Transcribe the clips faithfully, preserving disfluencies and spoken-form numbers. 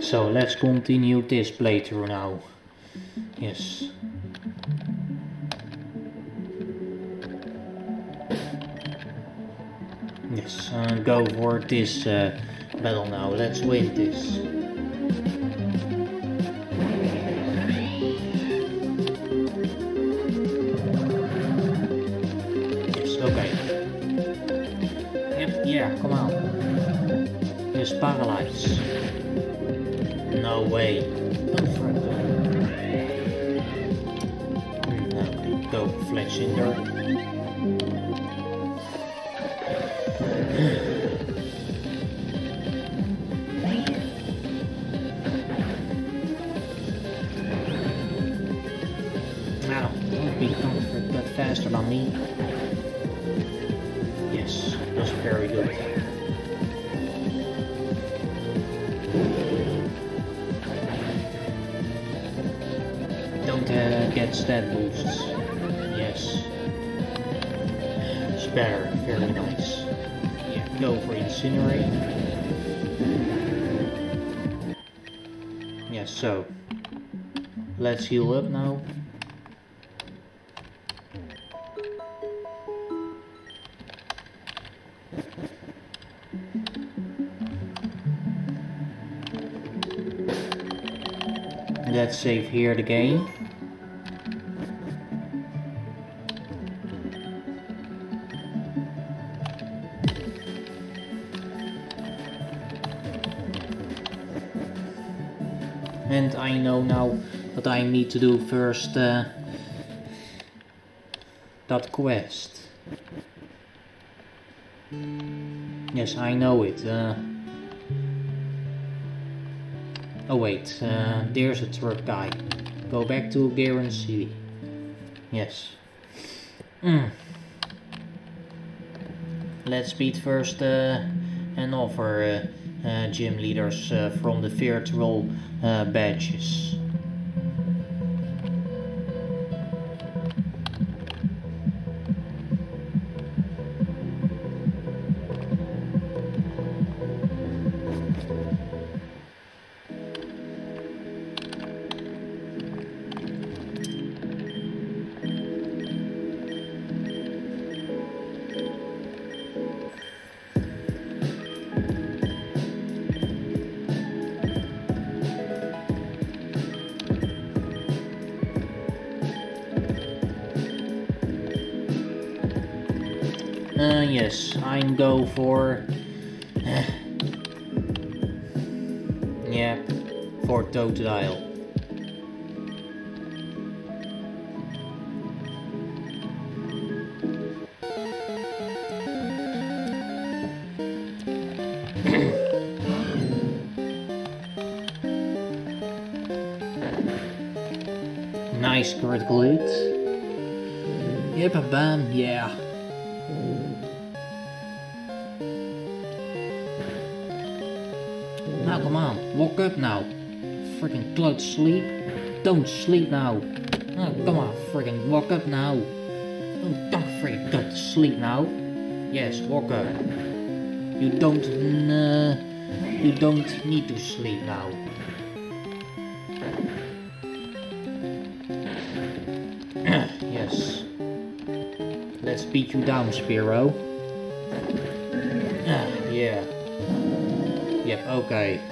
So let's continue this playthrough now. Yes. Yes, uh, go for this uh, battle now. Let's win this. Yes, okay. Yep, yeah, come on. Yes, paralyze. No way. Don't throw it. No, go flex in there. Now, don't be comfort, but faster than me. Yes, that's very good. Don't uh, get stat boosts. Yes. It's better, very nice. Yeah, go for incinerate. Yes, so let's heal up now. Let's save here the game. And I know now what I need to do first. Uh, that quest. Yes, I know it. Uh, oh wait, uh, there's a truck guy. Go back to Garen City. Yes. Mm. Let's beat first uh, another uh, uh, gym leaders uh, from the virtual uh, badges. Uh, yes, I go for... Uh, yeah, for Totodile. Nice critical hit. Yep, a bam, yeah. Now come on, walk up now. Freaking cloud sleep. Don't sleep now. Oh, come on, freaking walk up now. Oh, don't freaking go to sleep now. Yes, walk up. You don't, uh, you don't need to sleep now. Yes. Let's beat you down, Spiro. Yeah. Yep, okay.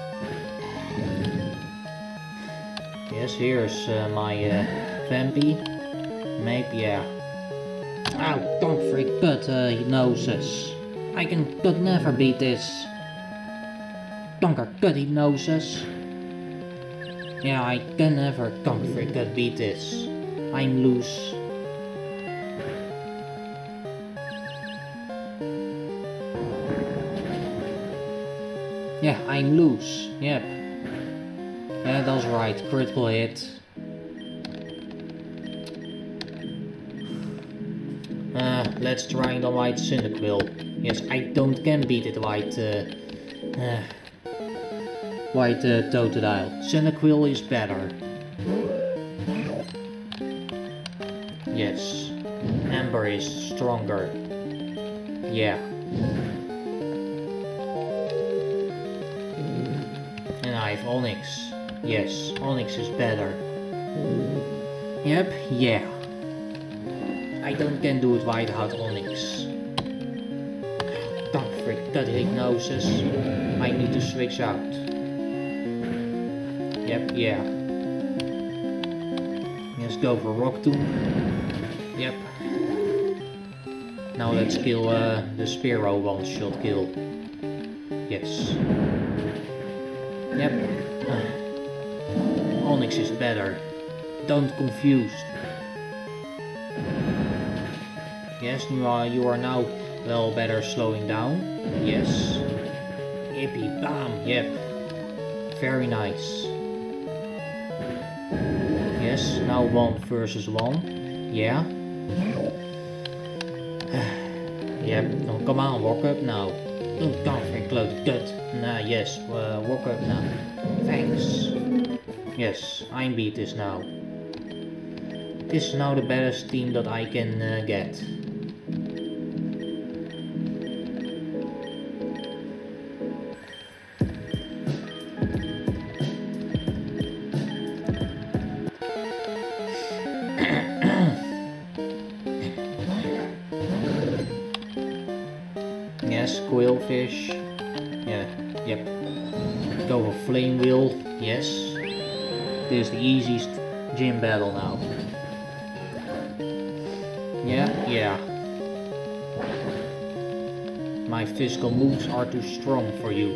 Yes, here's uh, my uh, Vampy. Maybe, yeah. Ow, don't freak, but uh, he knows us. I can could never beat this. Donker could he knows us. Yeah, I can never come freak could beat this. I'm loose. Yeah, I'm loose. Yep. Yeah, that's right. Critical hit. Uh, let's try the white Cyndaquil. Yes, I don't can beat it white. Uh, uh, white uh, Totodile. Cyndaquil is better. Yes. Amber is stronger. Yeah. And knife, Onyx. Yes, Onyx is better. Yep, yeah. I don't can do it without Onyx. Don't freak, that hypnosis. I need to switch out. Yep, yeah. Let's go for Rock Tomb. Yep. Now let's kill uh, the Spearow one-shot kill. Yes. Yep. Uh, Onyx is better. Don't confuse. Yes, you are, you are now well better slowing down. Yes. Yippee bam, yep. Very nice. Yes, now one versus one. Yeah. Yep, oh, come on, walk up now. Oh, don't think load gut. Nah, yes, uh, walk up now. Thanks. Yes, I beat this now. This is now the best team that I can uh, get. Yes, Quillfish. Yeah, yep. Go for Flame Wheel. Yes. This is the easiest gym battle now. Yeah, yeah. My physical moves are too strong for you.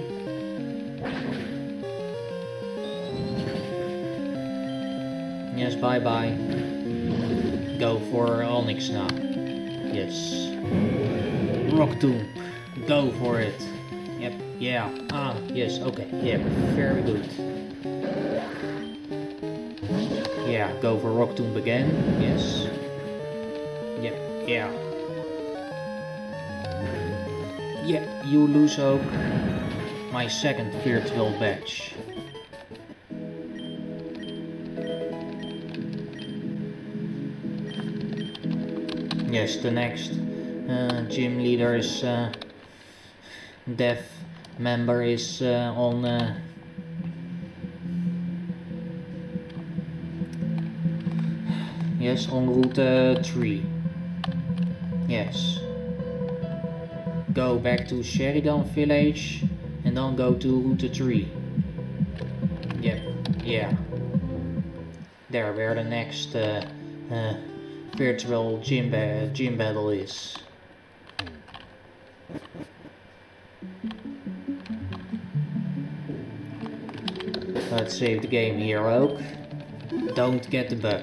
Yes, bye bye. Go for Onyx now. Yes. Rock Tomb. Go for it. Yep, yeah. Ah, yes, okay. Yep, very good. Yeah, go for Rock Tomb again. Yes. Yep, yeah. Yep, you lose hope. My second virtual badge. Yes, the next uh, gym leader is uh, deaf member is uh, on uh, yes, on route uh, three. Yes. Go back to Sheridan village and then go to route three. Yep, yeah. There where the next uh, uh, virtual gym, ba gym battle is. Let's save the game here, Oak. Don't get the bug.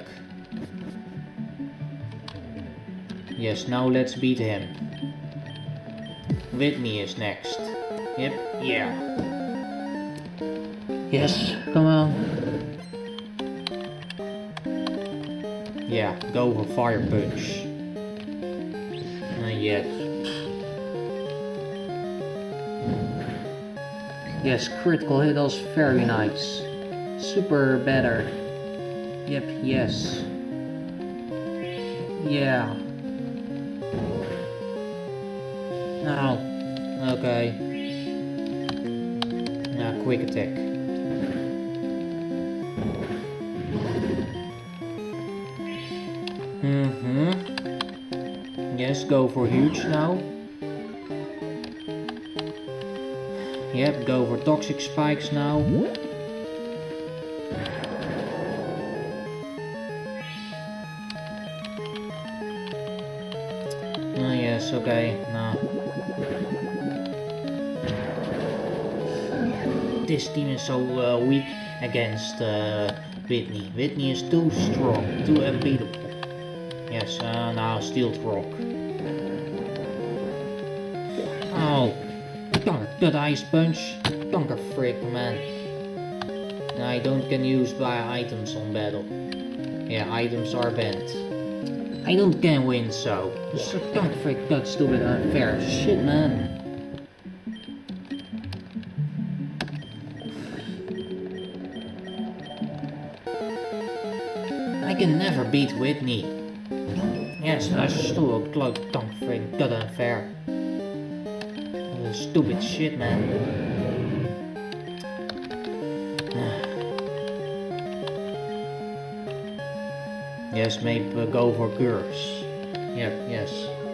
Yes, now let's beat him. Whitney is next. Yep, yeah. Yes, come on. Yeah, go for Fire Punch. Uh, yes. Yes, critical hit was very nice. Super better. Yep, yes. Yeah. Oh, okay. Now, quick attack. Mm-hmm. Yes, go for huge now. Yep, go for toxic spikes now. Oh, yes, okay, no. This team is so uh, weak against uh, Whitney. Whitney is too strong, too unbeatable. Yes, uh, now Steel Rock. Oh, kanker, that ice punch. Kanker frick, man. I don't can use by items on battle. Yeah, items are banned. I don't can win, so. So kanker frick, that stupid unfair shit, man. I can never beat Whitney. Yes, I still a cloud tongue freak, god unfair. Stupid shit, man. Yes, maybe uh, go for curse. Yep, yes.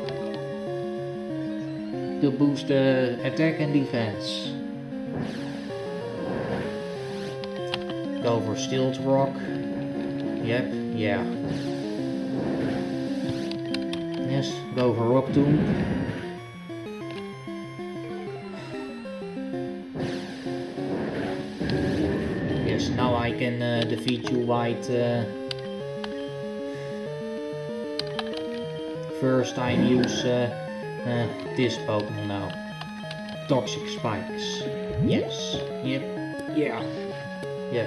To boost the uh, attack and defense. Go for Stilt Rock. Yep, yeah. Yes, go for Rock Tomb. Yes, now I can uh, defeat you white. Uh, first I use uh, uh, this Pokemon now. Toxic Spikes. Yes, yep, yeah, yep.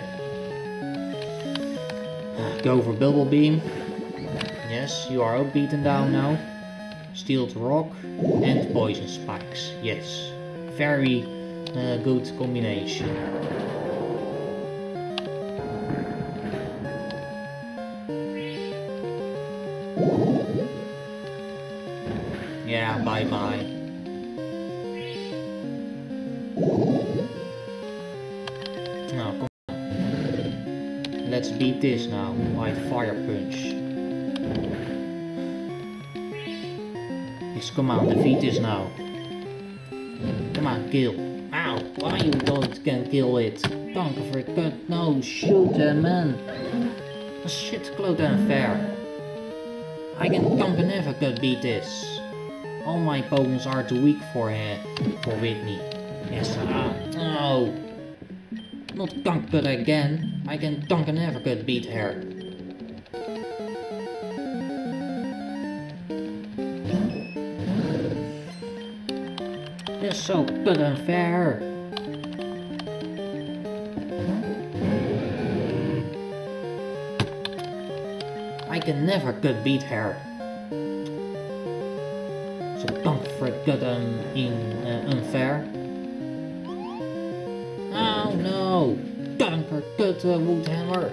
Go for Bubble Beam. Yes, you are all beaten down now. Steel to Rock and Poison Spikes. Yes, very uh, good combination. Yeah, bye bye. Now, come on. Let's beat this now. White Fire Punch. Yes, come on, defeat this now. Come on, kill. Ow, why you don't can kill it? Dank for cut. No, shoot him, man. Shit, close unfair. I can Dank never could beat this. All my Pokemons are too weak for her, for Whitney. Yes, ah, no. Not Dank again. I can Dank never could beat her. It's so good unfair. I can never could beat her. So don't forget um, in uh, unfair. Oh no! Don't forget uh, Woodhammer.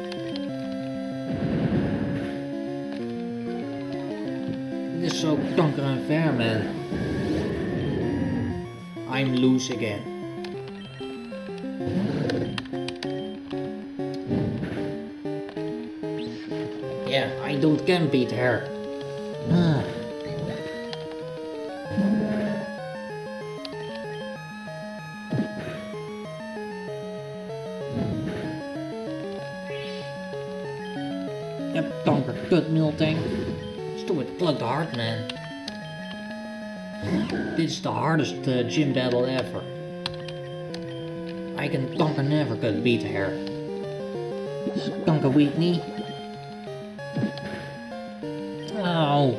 This is so donker unfair, man. I'm loose again. Yeah, I don't can beat her. Ah. Yep, donker good Miltank. Stupid Cloak the Heart, man. This is the hardest uh, gym battle ever. I can Donker never could beat her. Donker Whitney. Oh.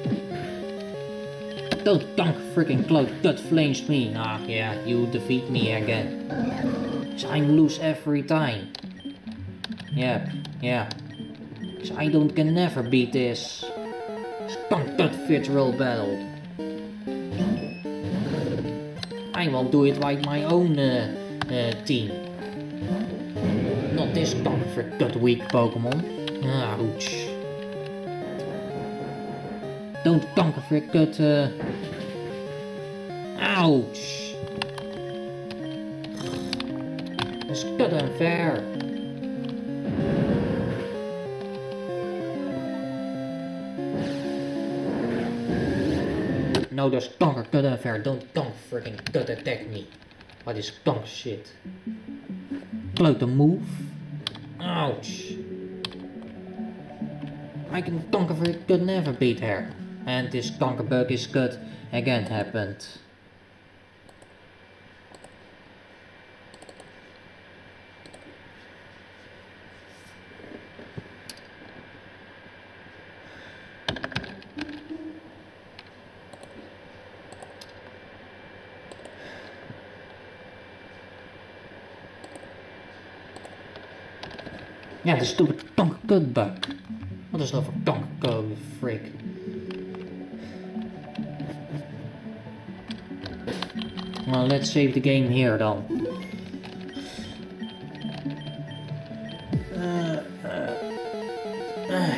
Don't Donker freaking Cloak gut flames me. Ah, yeah, you defeat me again. So I'm lose every time. Yep, yeah. So I don't can never beat this. Donk gut virtual battle. I will do it like my own uh, uh, team. Not this Donk for gut weak Pokemon. Ouch. Don't Donk for gut. Uh... Ouch. It's gut unfair. No, there's Donker good unfair. Don't Donk freaking gut attack me. What is Donk shit? Cloak the move. Ouch. I can Donker for good never beat her. And this Donker bug is good again happened. Yeah, the stupid Donker good bug. What is that for Donker code, freak? Well, let's save the game here then. Uh, uh, uh.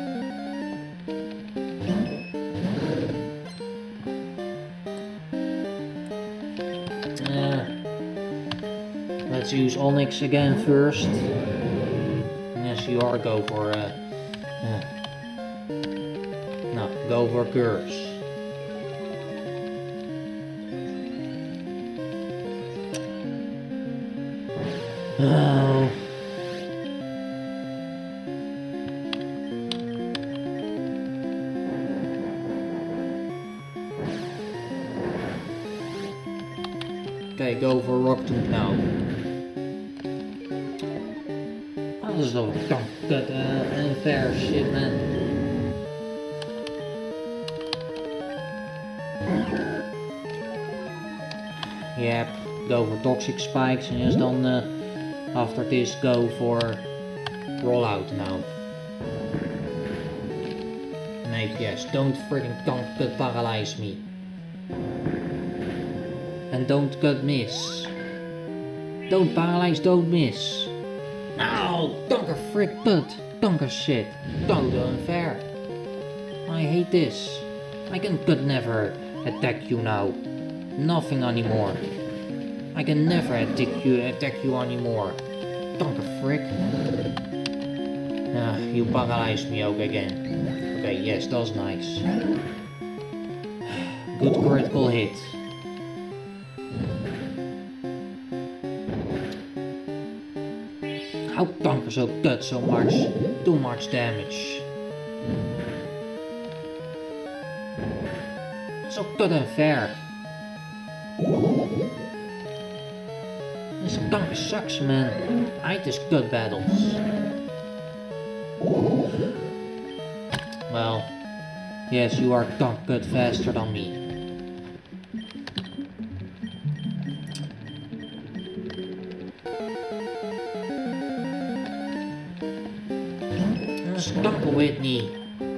Uh, let's use Onyx again first. Yes, you are go for uh, Uh. Nou, go for girls. Oh. Okay, go for Rockton now. Oh, this is all good uh, unfair shit, man. Yep, go for toxic spikes and just dan uh, after this go for rollout now. Maybe yes, don't freaking don't cut paralyze me. And don't cut miss. Don't paralyze, don't miss. No, donker frick butt. Donker shit. Don't unfair. I hate this. I can could never attack you now. Nothing anymore. I can never attack you attack you anymore. Donker frick. Ah, you paralyzed me ook again. Okay, yes, that's nice. Good critical hit. How donker so cut so much? Too much damage. So cut unfair. This donker sucks, man. I hate this cut battles. Well, yes, you are donk cut faster than me. Donker Whitney.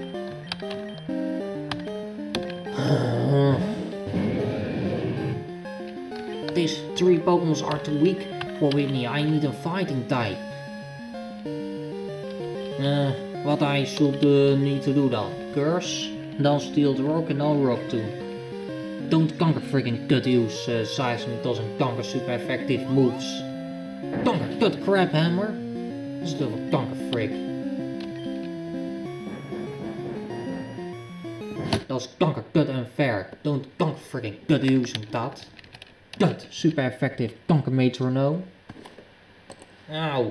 These three Pokemons are too weak for Whitney. I need a fighting type. Uh, what I should uh, need to do dan? Curse, dan Steel the Rock and dan Rock too. Don't conquer freaking cut use uh, Seismic doesn't conquer super effective moves. Conquer cut crap hammer. Still a conquer frick. Dat is kanker kut unfair. Don't kanker freaking kut using dat. Kut super effective kanker metronome. Auw.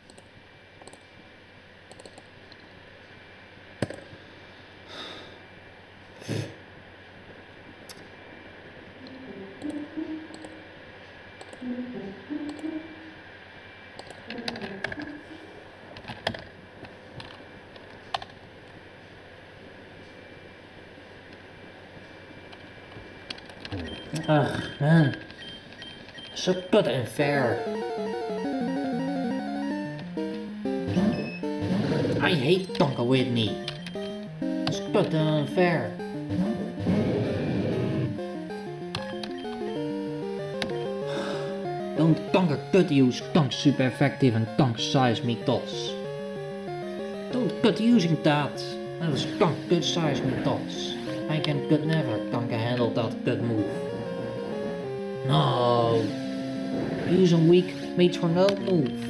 Ugh, man. So good and fair. I hate Tonka Whitney. It's good and unfair. Don't Tonka cut use Tonk super effective and Tonk seismic toss. Don't cut using that. That was Tonk cut seismic toss. I can cut never Tonka handle that cut move. No. Use a weak metronome move.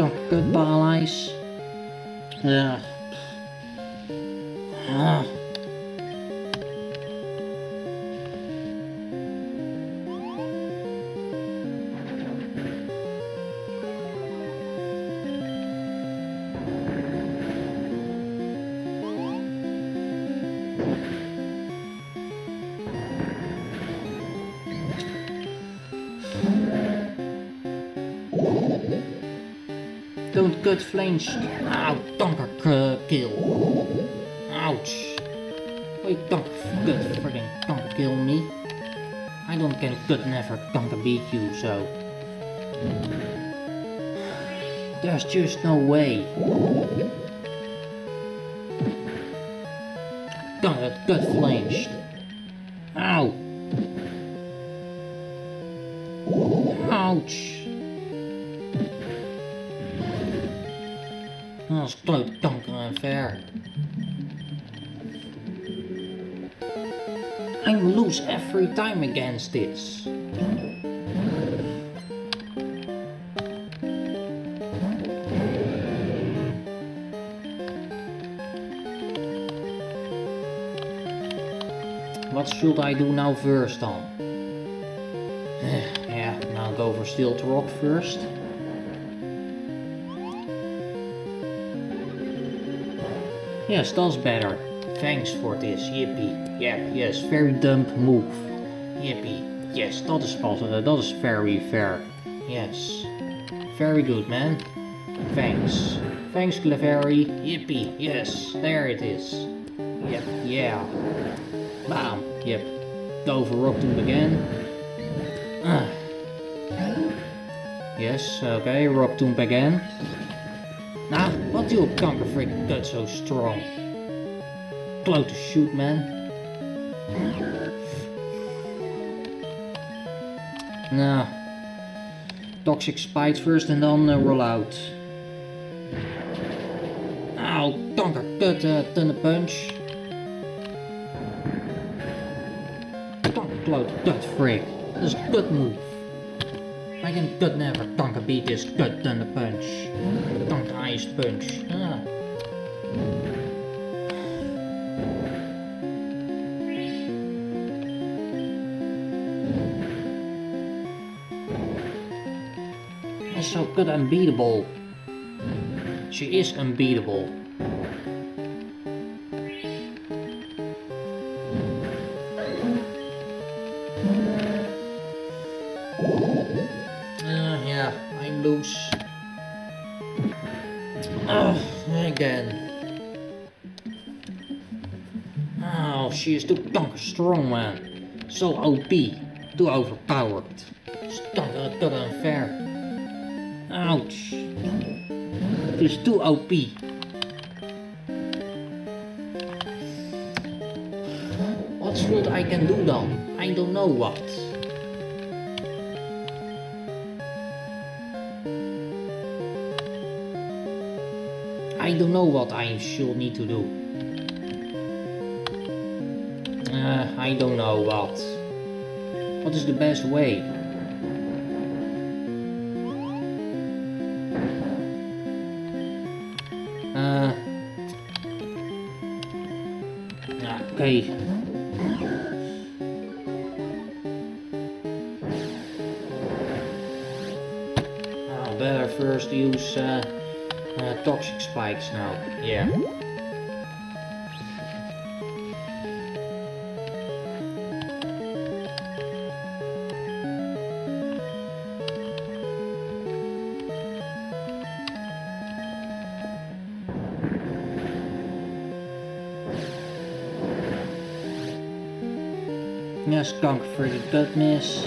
don't gut paralyze. Yeah. Ah. Don't gut flinched. Ow, donker uh, kill. Ouch. Wait, don't gut friggin' donker kill me. I don't can gut never donker beat you, so. There's just no way. Donker gut flinched. Ow. Ouch. Dat is kloot kanker en ver. I lose every time against this. What should I do now first then? Yeah, now go for steel to rock first. Yes, that's better. Thanks for this, yippee. Yep, yes, very dumb move. Yippee. Yes, that is possible. That is very fair. Yes. Very good, man. Thanks. Thanks, Clefairy. Yippee. Yes, there it is. Yep, yeah. Bam. Yep. Go for Rock Tomb again. Ah. Yes, okay, Rock Tomb again. Nah, what do you conquer freak gut so strong? Close to shoot, man. Nah. Toxic spikes first and then uh, roll out. Ow, conquer gut, uh, thunder punch. Conquer close gut freak. This is good move. I can gut never conquer beat this gut thunder punch. Conquer ice punch. Ah. That's so good, unbeatable. She is unbeatable. Uh, yeah, I lose. Oh, again. Oh, she is too conquer strong, man. So O P, too overpowered. It's conquer good unfair. Ouch. It is too O P. What should I can do then? I don't know what. I don't know what I should need to do. Uh, I don't know what. What is the best way? Uh, okay. I'll better first use uh, uh, toxic spikes now. Yeah. Yes, conquer for the gut miss.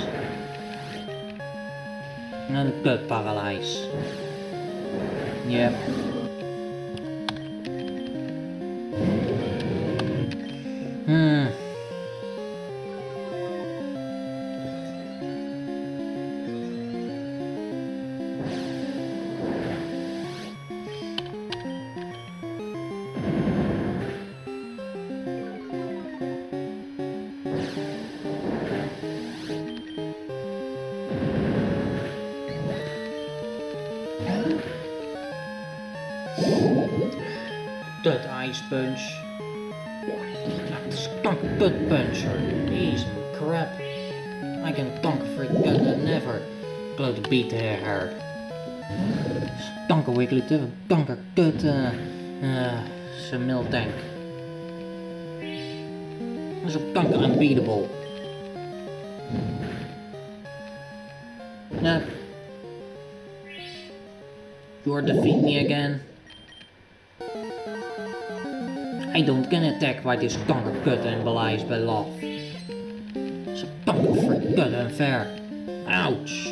And gut paralyze. Yep. Hmm. punch. Ah, skunk gut puncher. Jeez, crap. I can kanker freak gut and never blow the beat her. Kanker wiggly too. Kanker gut uh, uh, zijn miltank. Dat is ook kanker unbeatable. Yeah. You are defeat me again. I don't get attacked by this kanker kut and belies by love. It's a kanker freak kut unfair. Ouch.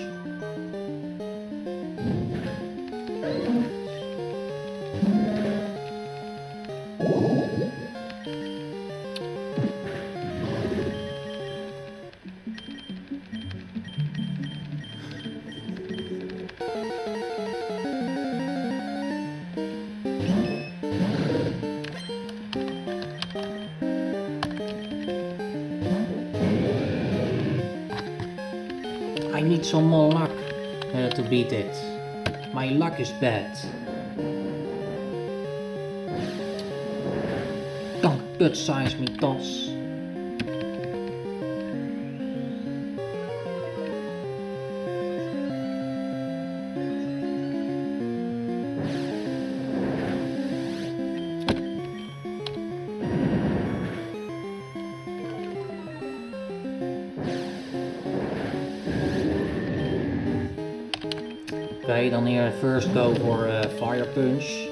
I need some more luck uh, to beat it. My luck is bad. Kanker kut size me toss. Okay, dan here first go for a fire punch.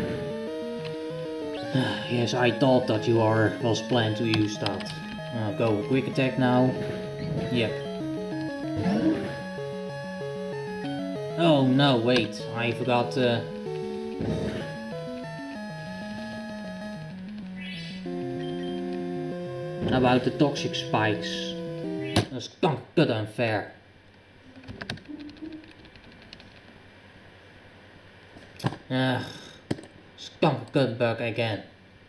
Yes, I thought that you are was planned to use that. Uh, go quick attack now. Yep. Oh no, wait, I forgot. Uh... about the toxic spikes. That's kanker kut unfair. Ugh, skunk gut bug again.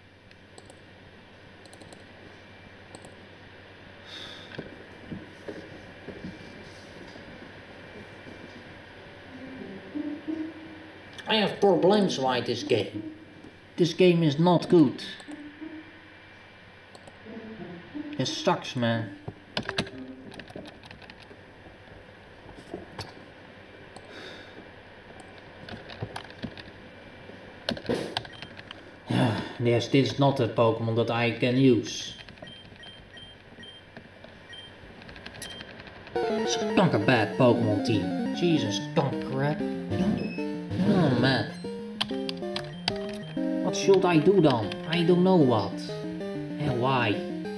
I have problems with this game. This game is not good. It sucks, man. Yes, this is not a Pokemon that I can use. It's a kanker bad Pokemon team. Jesus, kanker crap. Oh man. What should I do then? I don't know what. And why?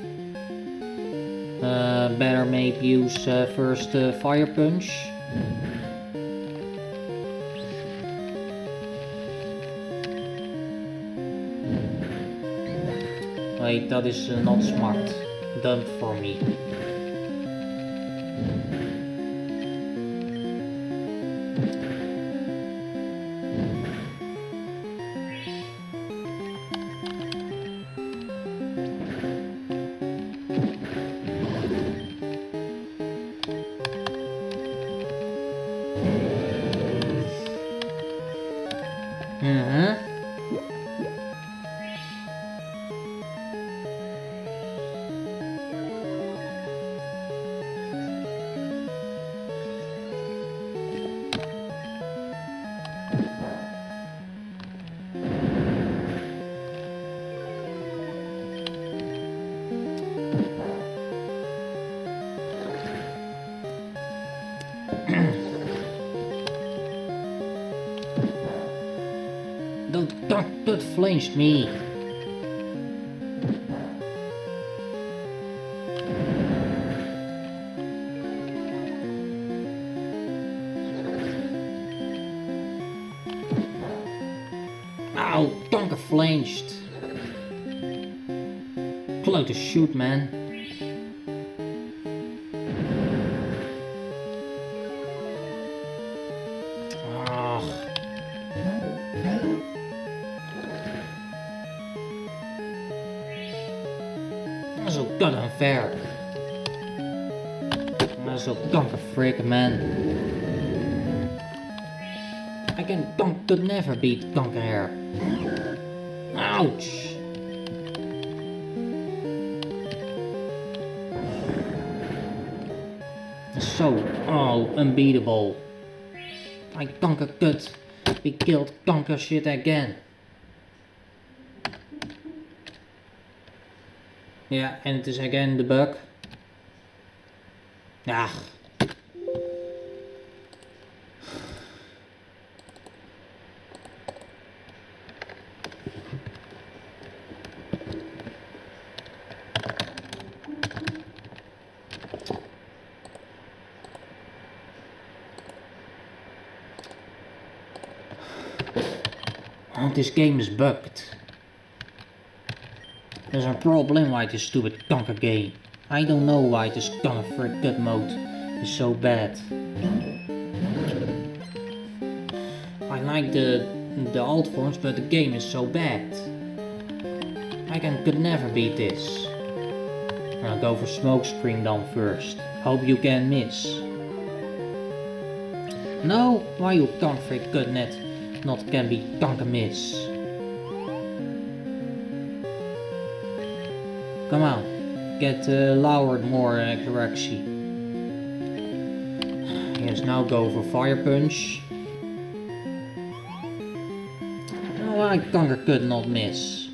Uh, better maybe use uh, first uh, Fire Punch. Wait, that is uh, not smart. Dumb for me. Mm-hmm. Don't, don't, don't flinch me. Ow, donker flinched. Close to shoot, man. That's so god unfair. That's so kanker freak, man. I can donk could never beat kanker hair. Ouch! It's so, oh, unbeatable. I conquer could be killed conquer shit again. Yeah, and it is again the bug. Ah. Oh, this game is bugged. There's a problem why this stupid conquer game. I don't know why this conquer for gut mode is so bad. I like the the alt forms, but the game is so bad. I can could never beat this. I'll go for smoke screen down first. Hope you can miss. No, why you can't freak good net not can be conquer miss. Come on, get uh, lowered more uh, accuracy. Yes, now go for fire punch. Oh, I conquer could not miss.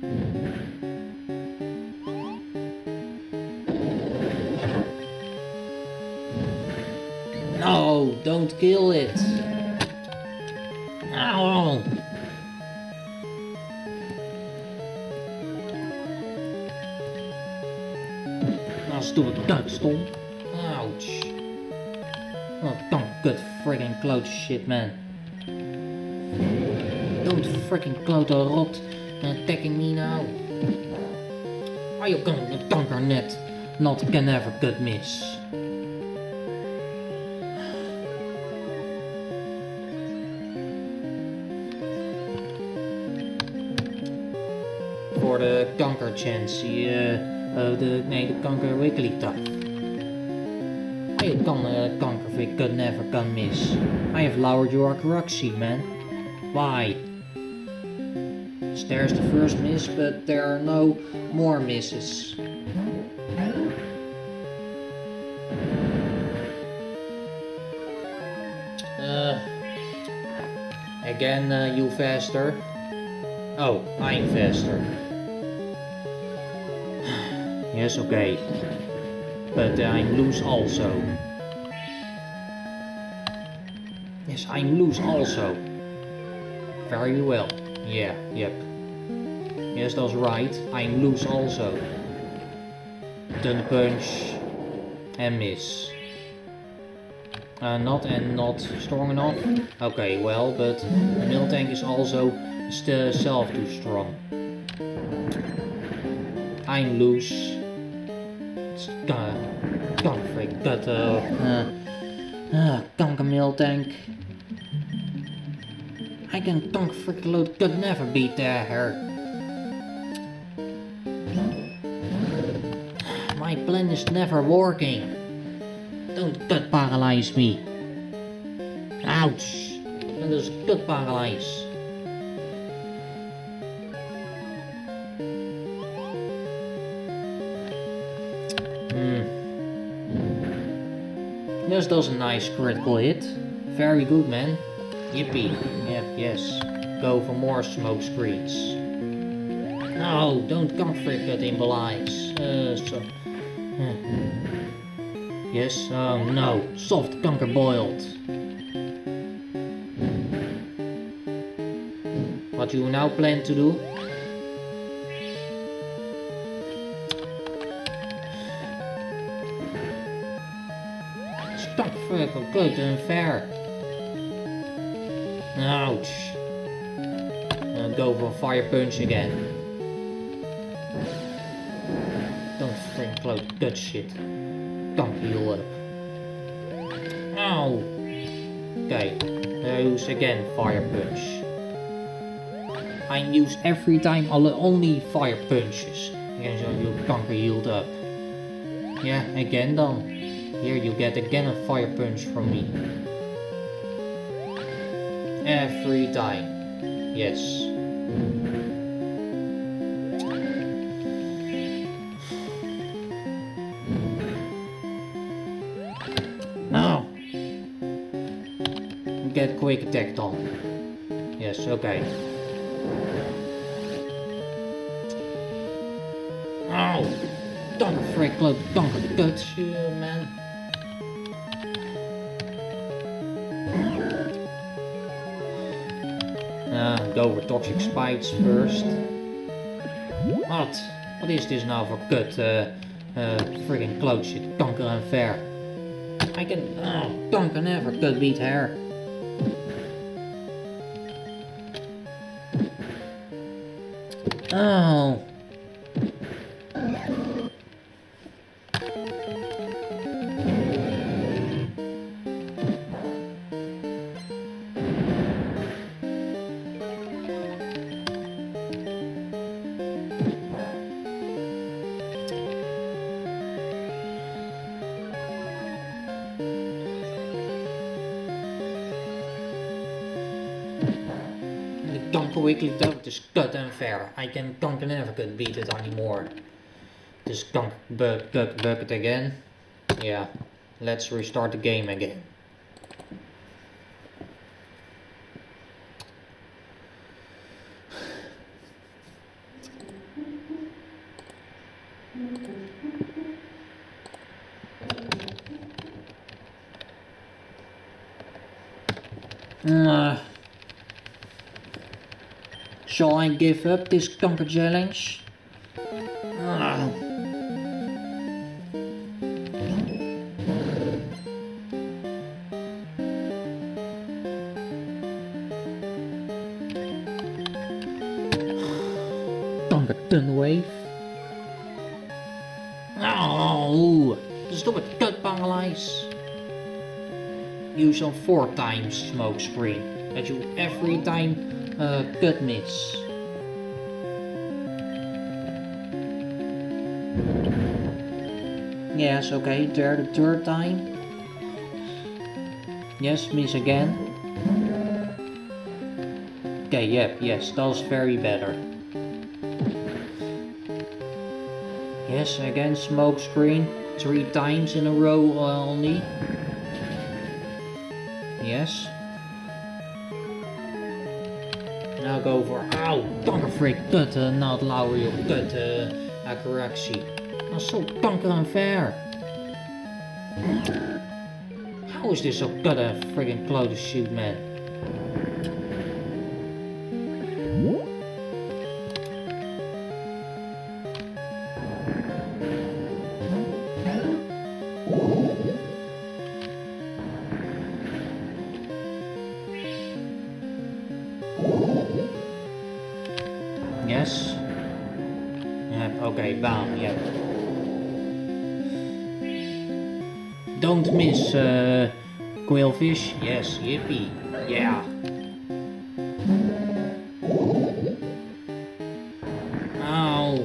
No, don't kill it. Ow. Now stupid duck stomp. Ouch. Oh, don't good friggin' cloud shit, man. Don't friggin' cloud a rot and attacking me now. Are you going to conquer net? Not can never good miss. Voor de kanker chance, uh, uh, de, nee, de kanker weekly tap. I kan uh, kanker if could never can miss. I have lowered your accuracy, man. Why? There's the first miss, but there are no more misses. Uh, again, uh, you faster. Oh, I'm faster. Yes, okay. But uh, I'm loose also. Yes, I'm loose also. Very well. Yeah, yep. Yes, that's right. I'm loose also. Done punch and miss. Uh, not and not strong enough. Okay, well, but the mill tank is also st self too strong. I'm loose. Conflict, but uh, uh, uh, conquer mill tank. I can conquer frick load, could never beat there. My plan is never working. Don't gut paralyze me. Ouch! And dus gut paralyze. This does a nice critical hit. Very good, man. Yippee. Yep, yes. Go for more smoke screens. No, don't comfort it in eyes. Uh, so. Uh. Yes, oh no. Soft conquer boiled. What do you now plan to do? Stop freaking good and fair. Ouch. And go for fire punch again. Don't freaking cloud good shit. Can't heal up. Ow. Okay. I use again fire punch. I use every time only fire punches. Again, so you can't be healed up. Yeah, again then. Here you get again a fire punch from me. Every time. Yes. quick attack dan. Yes, oké. Okay. Oh, donker frick, klote, donker kut, man. Uh, go for toxic spikes first. What? What is this now for kut? Uh, uh, friggin' cloud shit, kanker unfair. I can, oh, kanker never kut beat her. Oh. Kanker weekly doubt is cut unfair. I can kanker never could beat it anymore. This kanker bu bu bucket again. Yeah, let's restart the game again. Uh, Shall I give up this kanker challenge? Uh. Kanker ton wave. Oh, stop it, cut paralyze. Use on four times smoke screen. That you every time uh, cut miss. Yes, okay, there the third time. Yes, miss again. Okay, yep, yes, that's very better. Yes, again smoke screen. Three times in a row uh, only. Yes. Now go for, ow, kanker freak, kut, uh, not lower your kut uh, accuracy. That's so kanker unfair. How is this so kut a friggin' close to shoot, man? Yes. Yep, okay, bam, yep. Don't miss, uh, quailfish. Yes, yippee. Yeah. Ow.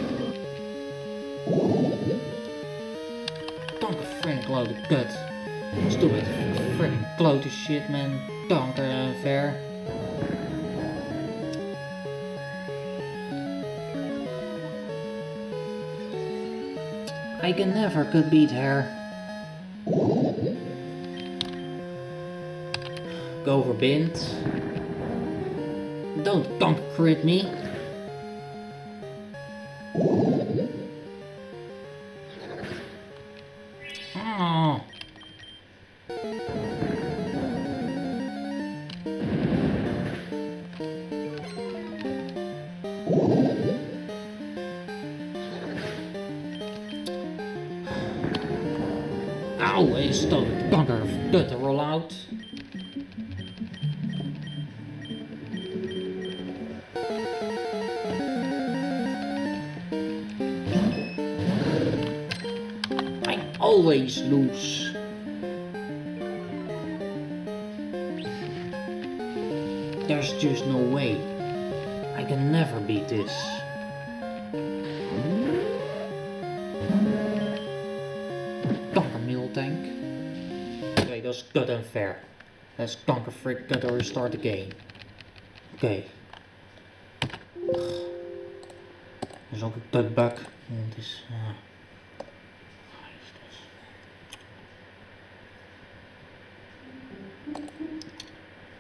Kanker friggin' klote kut. Stupid friggin' klote shit, man. Kanker unfair. I can never could beat her. Go for bind. Don't kanker crit me. Oh. Ow, hij stond kanker kut te roll out. I always lose. There's just no way. I can never beat this. Tank. Okay, that's good and fair. Let's kanker freak cut or restart the game. Okay. Er is ook een cutbug. Het is. Uh... Waar is dit?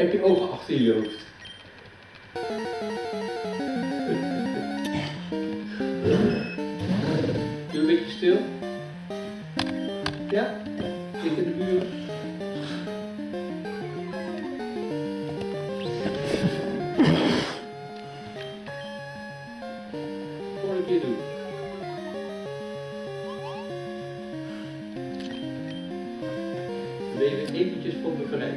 Heb je ogen achter je hoofd? Doe een beetje stil. Ja? Zit in de buurt. Gewoon een keer doen. Ben je eventjes van bevrijd.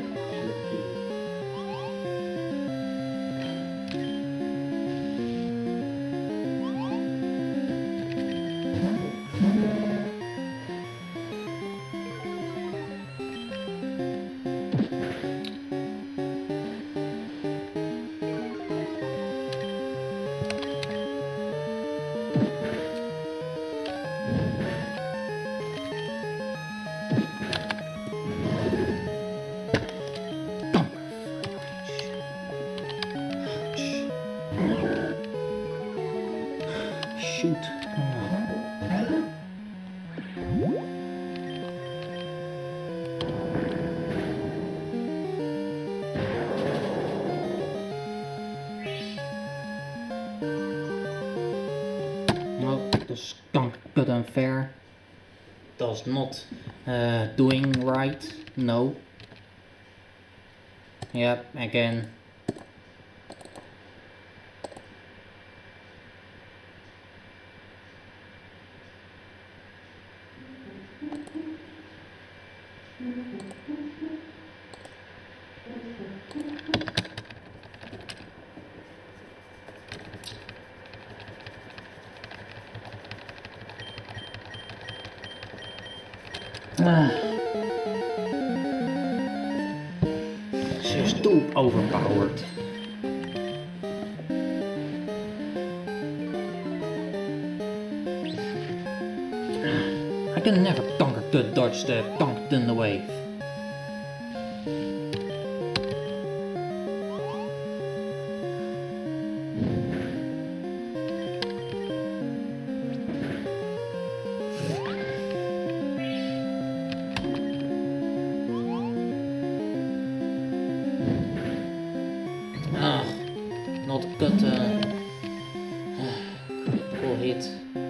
Shoot. No, this skunk good unfair. Does not uh, doing right. No. Yep, again. Ah. She's too overpowered. I can never conquer to dodge the conk in the wave. Ah, not a good uh, critical hit.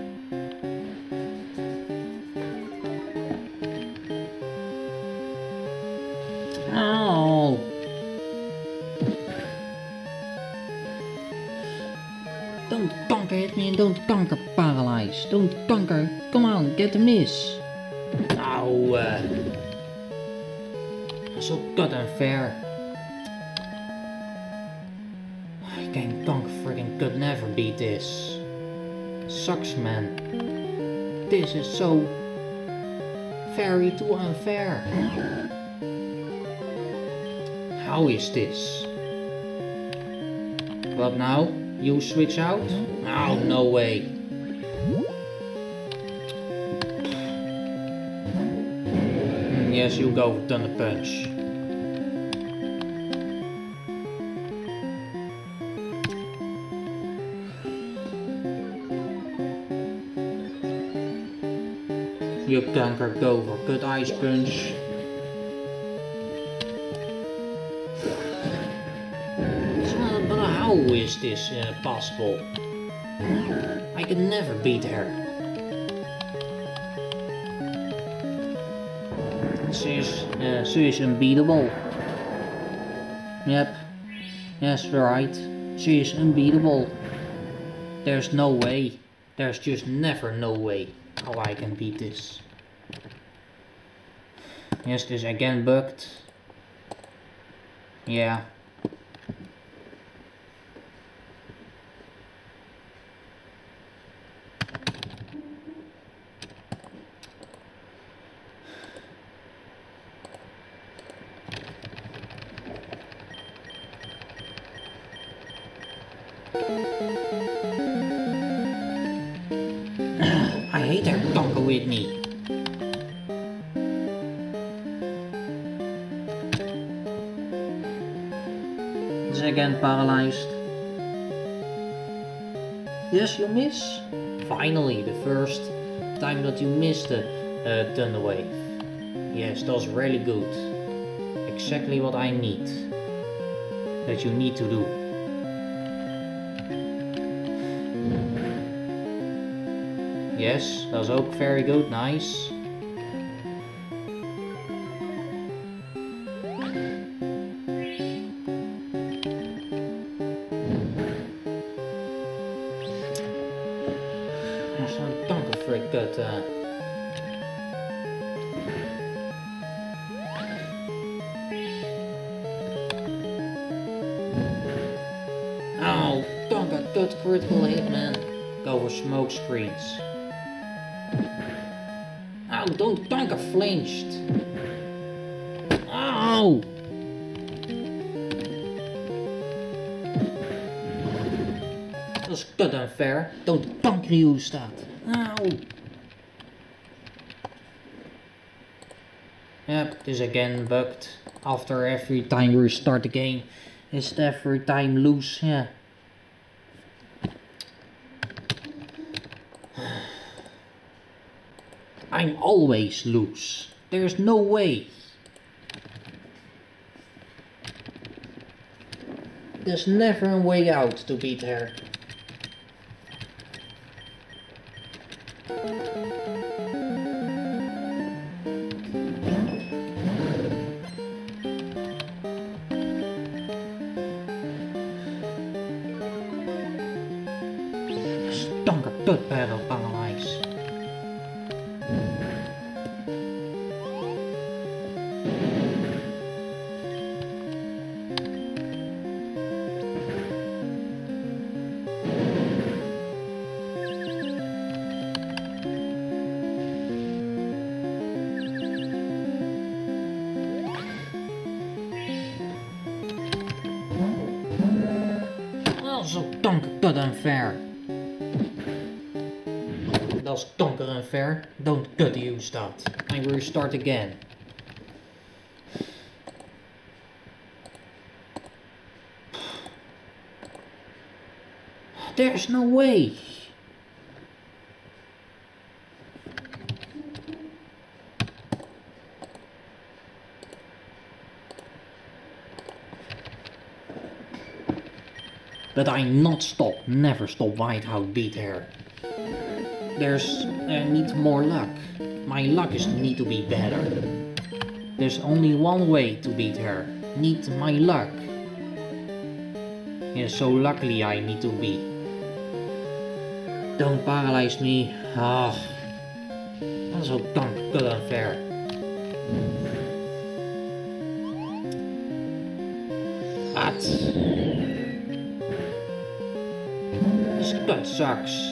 Oh! Don't conquer hit me and don't conquer paralyze. Don't conquer. Come on, get the miss. Ow! Uh, so good unfair. King Kong friggin' could never beat this. Sucks, man. This is so very too unfair. How is this? What now? You switch out? Oh, no way. Mm, yes, you go for Thunder Punch. You can't go for good ice punch. So, but how is this uh, possible? I can never beat her. She is, uh, she is unbeatable. Yep. Yes, right. She is unbeatable. There's no way. There's just never no way how I can beat this. Yes, this again bugged. Yeah. I hate her conquer with me. Is again paralyzed. Yes, you miss. Finally, the first time that you missed the uh, Thunder Wave. Yes, that's really good. Exactly what I need. that you need to do. Yes, dat is ook very good, nice. Zo'n kankerfrik dat... Uh... Oh, donker, good critical hit, man. Go for smoke screens. Oh, don't donker flinched. Oh! Dat is kut unfair. Don't donker use that. Ow! Yep, this again bugged. After every time we restart the game, it's every time lose, yeah. I'm always lose. There's no way. There's never a way out to beat her. Stonker put battle paralyze. Dat is donker kut unfair. Dat is donker unfair. Don't cut use that. I will restart again. There's no way. But I not stop, never stop Whiteout beat her. There's, I need more luck. My luck is need to be better. There's only one way to beat her. Need my luck. Yeah, so luckily I need to be. Don't paralyze me. Ah, oh, that's so damn good unfair. What? This cut sucks.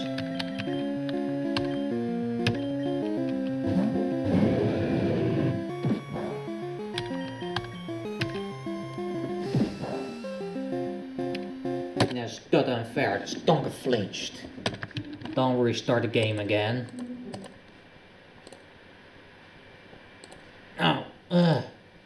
That's cut unfair. It's donker flinched. Don't restart the game again. Oh, ugh.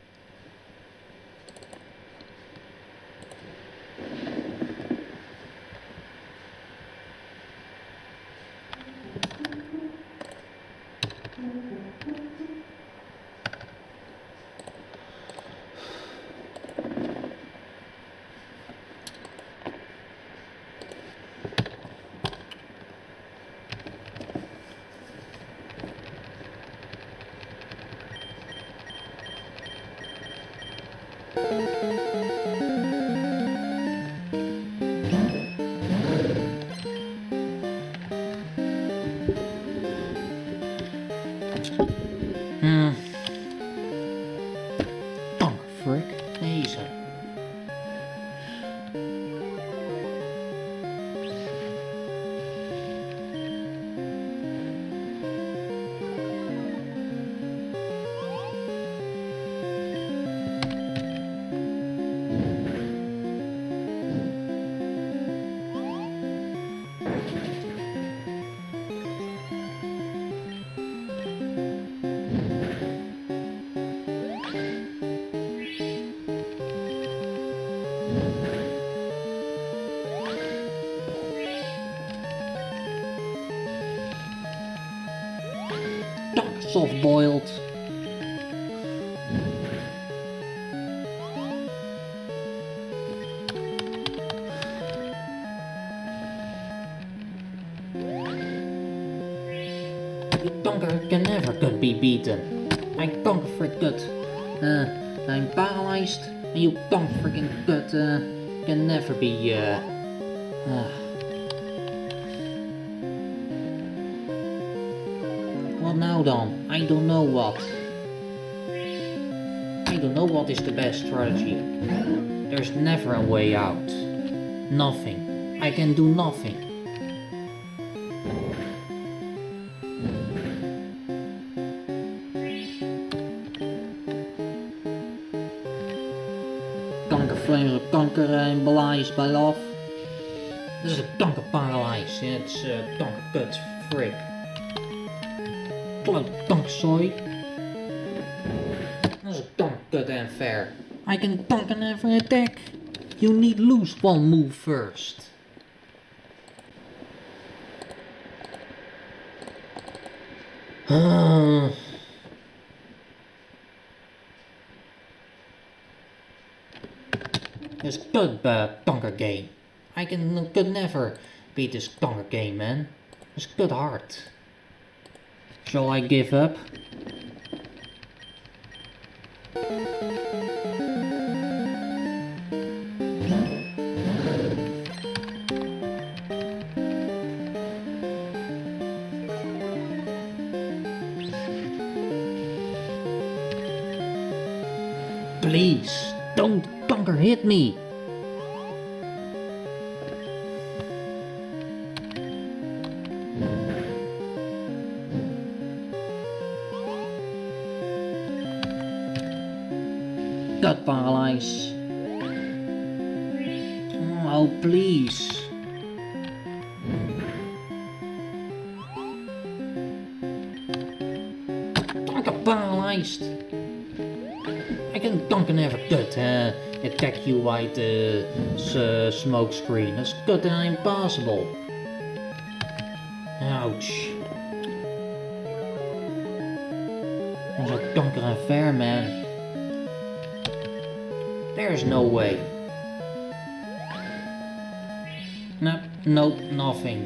Hmm. Oh, frick. Deze. Soft boiled. beaten. I don't freak good. Uh, I'm paralyzed, and you don't freaking good. Uh, can never be. Uh, uh. What now, then? I don't know what. I don't know what is the best strategy. There's never a way out. Nothing. I can do nothing. Kankerflames op kanker en belaai bij love. Dit is een kankerparalyse. Het is uh, kankerkut. Frick. Kloot kankerzooi. Dat is een kankerkut en fair. I can dunk and never attack. You need lose one move first. Uh. This good uh, conquer game. I can could never beat this conquer game, man. It's good hard. Shall I give up? Please, don't conquer hit me. Got paralyzed. Oh, please. I got paralyzed. I can dunk and never good uh, attack you by the uh, smoke screen. That's good and impossible. Ouch. That's a donker affair, man. There's no way. Nope, nope, nothing.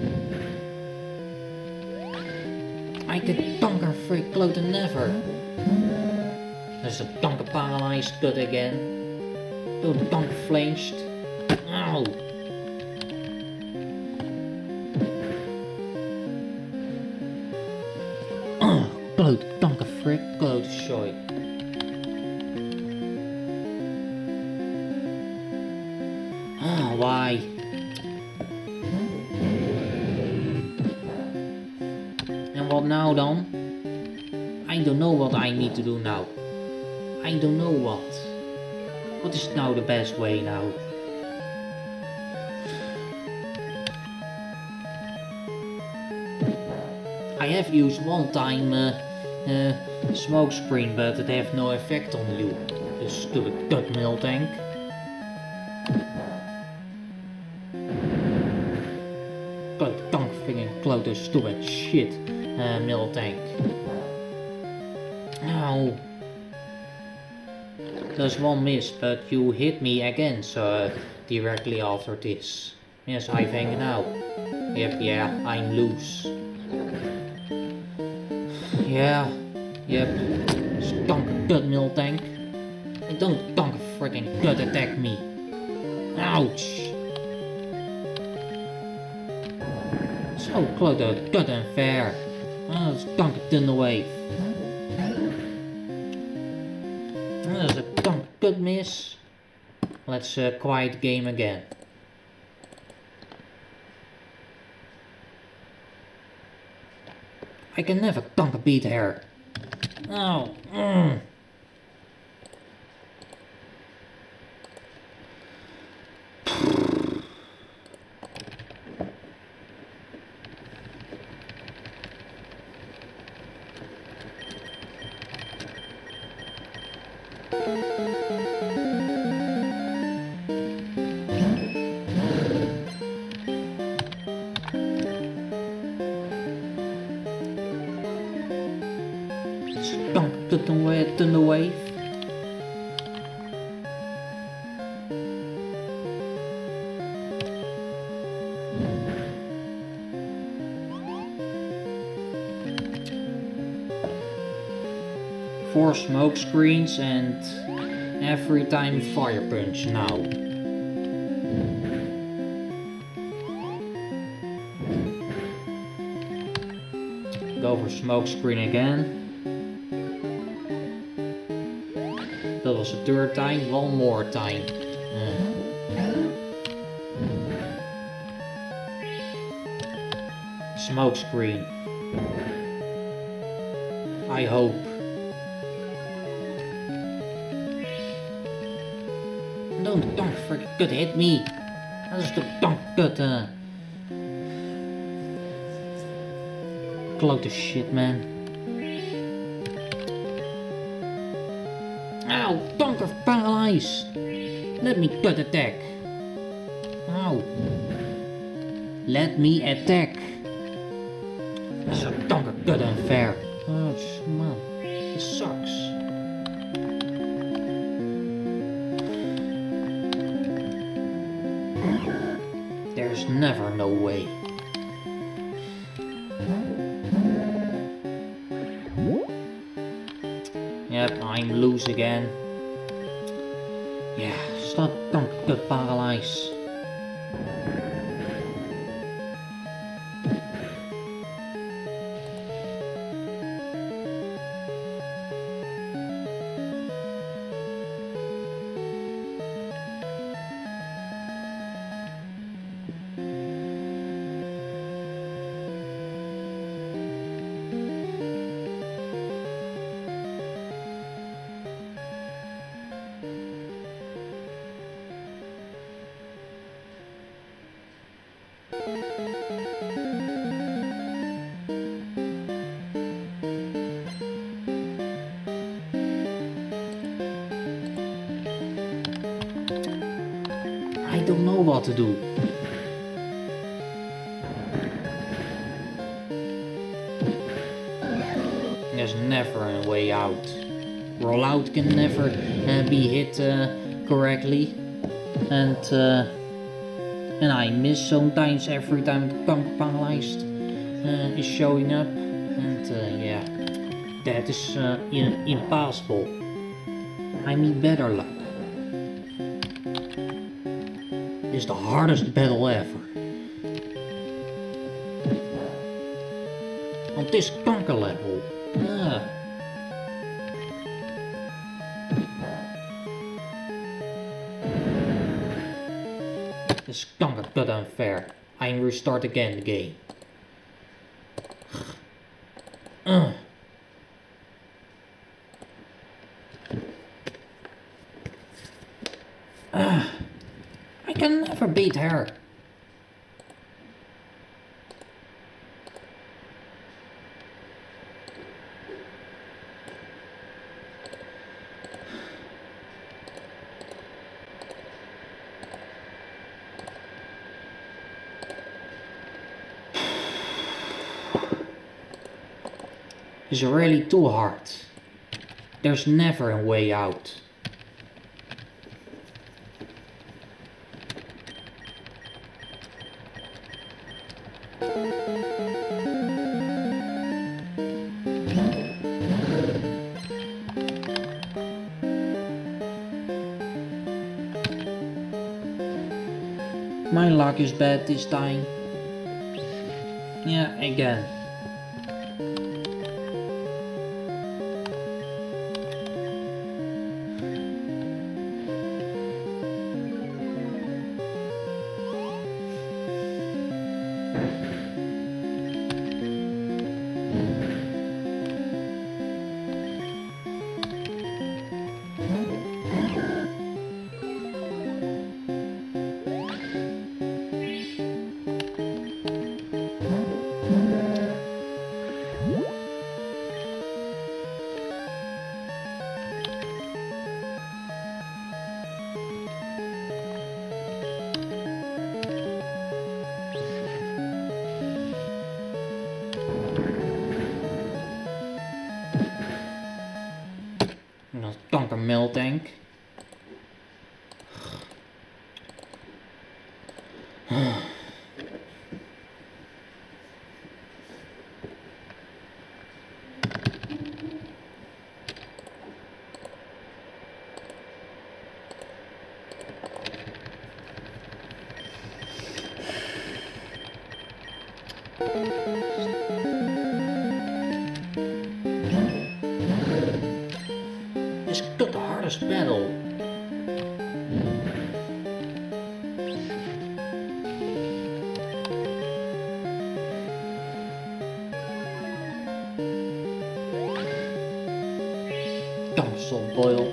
I can donker freak close than never. There's a donker paralyzed good again. Do the donker flinched. Ow! Oh, bloot donker freak, bloot shoy. Ah, why? And what now, then? I don't know what I need to do now. I don't know what. What is now the best way now? I have used one time uh, uh, smoke screen, but it have no effect on you. The stupid gut mill tank. Cloud tank freaking cloud the stupid shit uh, mill tank. Ow. There's one miss, but you hit me again, so uh, directly after this. Yes, I think now. Yep, yeah, I'm loose. Yeah, yep. Stunk gut mill tank. Don't donk freaking gut attack me. Ouch. So close to gut and fair. Oh, it's donk thunder wave. There's a donk gut miss. Let's uh, quiet game again. I can never donk a beat her. Oh, mm. Donk thunder wave. more smoke screens and every time fire punch now. Go for smoke screen again. That was the third time, one more time. Uh. Smoke screen. I hope. Don't, don't forget hit me. That's the don't good. Uh, cloak the shit, man. Ow, don't get paralyzed. Let me cut attack. Ow. Let me attack. That's a donker good unfair. Oh, man, this sucks. There's never no way. Yep, I'm loose again. Yeah, stop, don't get paralyzed. I don't know what to do. There's never a way out. Rollout can never uh, be hit uh, correctly, and uh, and I miss sometimes every time the pump paralyzed uh, is showing up, and uh, yeah, that is uh, in impossible. I need better luck. This is the hardest battle ever. On this kanker level. Ah. This kanker got unfair. I can restart again the game. Uh. Ah. I can never beat her. It's really too hard. There's never a way out. My luck is bad this time. Yeah, again. Kanker mil tank. It's got the hardest battle. Tongue soft boiled.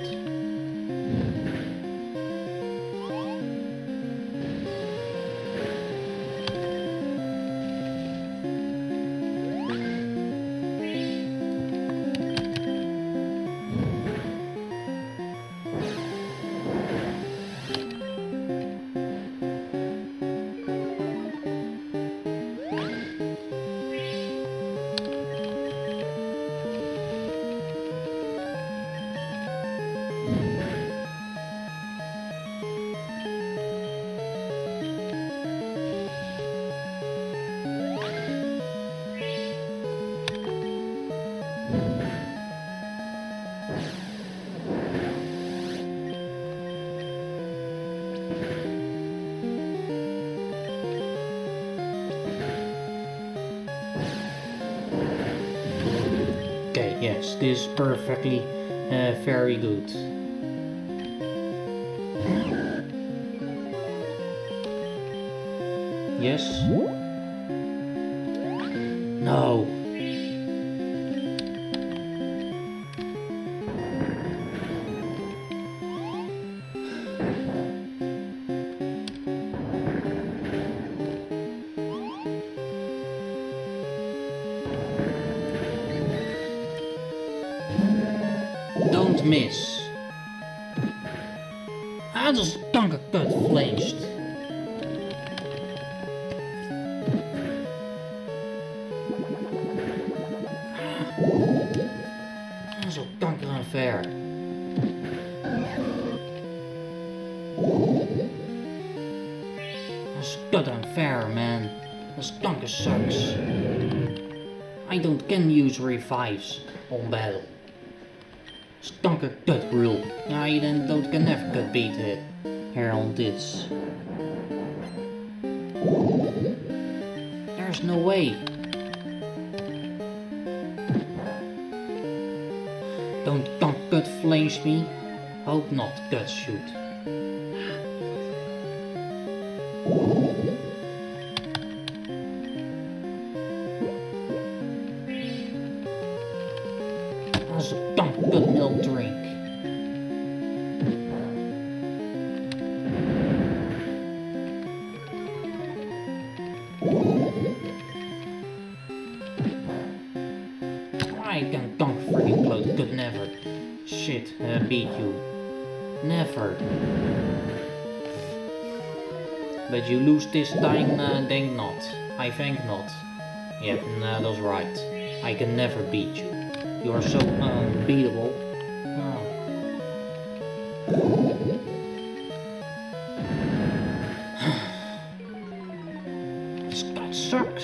Okay, yes, this is perfectly uh, very good. Yes? No. Don't miss. Ah, dat is kankerkut flinched. Dat is ook kanker unfair. Dat is kut unfair, man. Dat is kanker sucks. I don't can use revives on battle. Stonker cut rule. I then don't can never cut beat it here on this. There's no way. Don't don't cut flames me. Hope not cut shoot. That's a dump good milk drink. I can dunk freaking close, could never. Shit, uh, beat you. Never. But you lose this time, uh, think not. I think not. Yep, no, that's right. I can never beat you. You are so unbeatable. Oh. This guy sucks.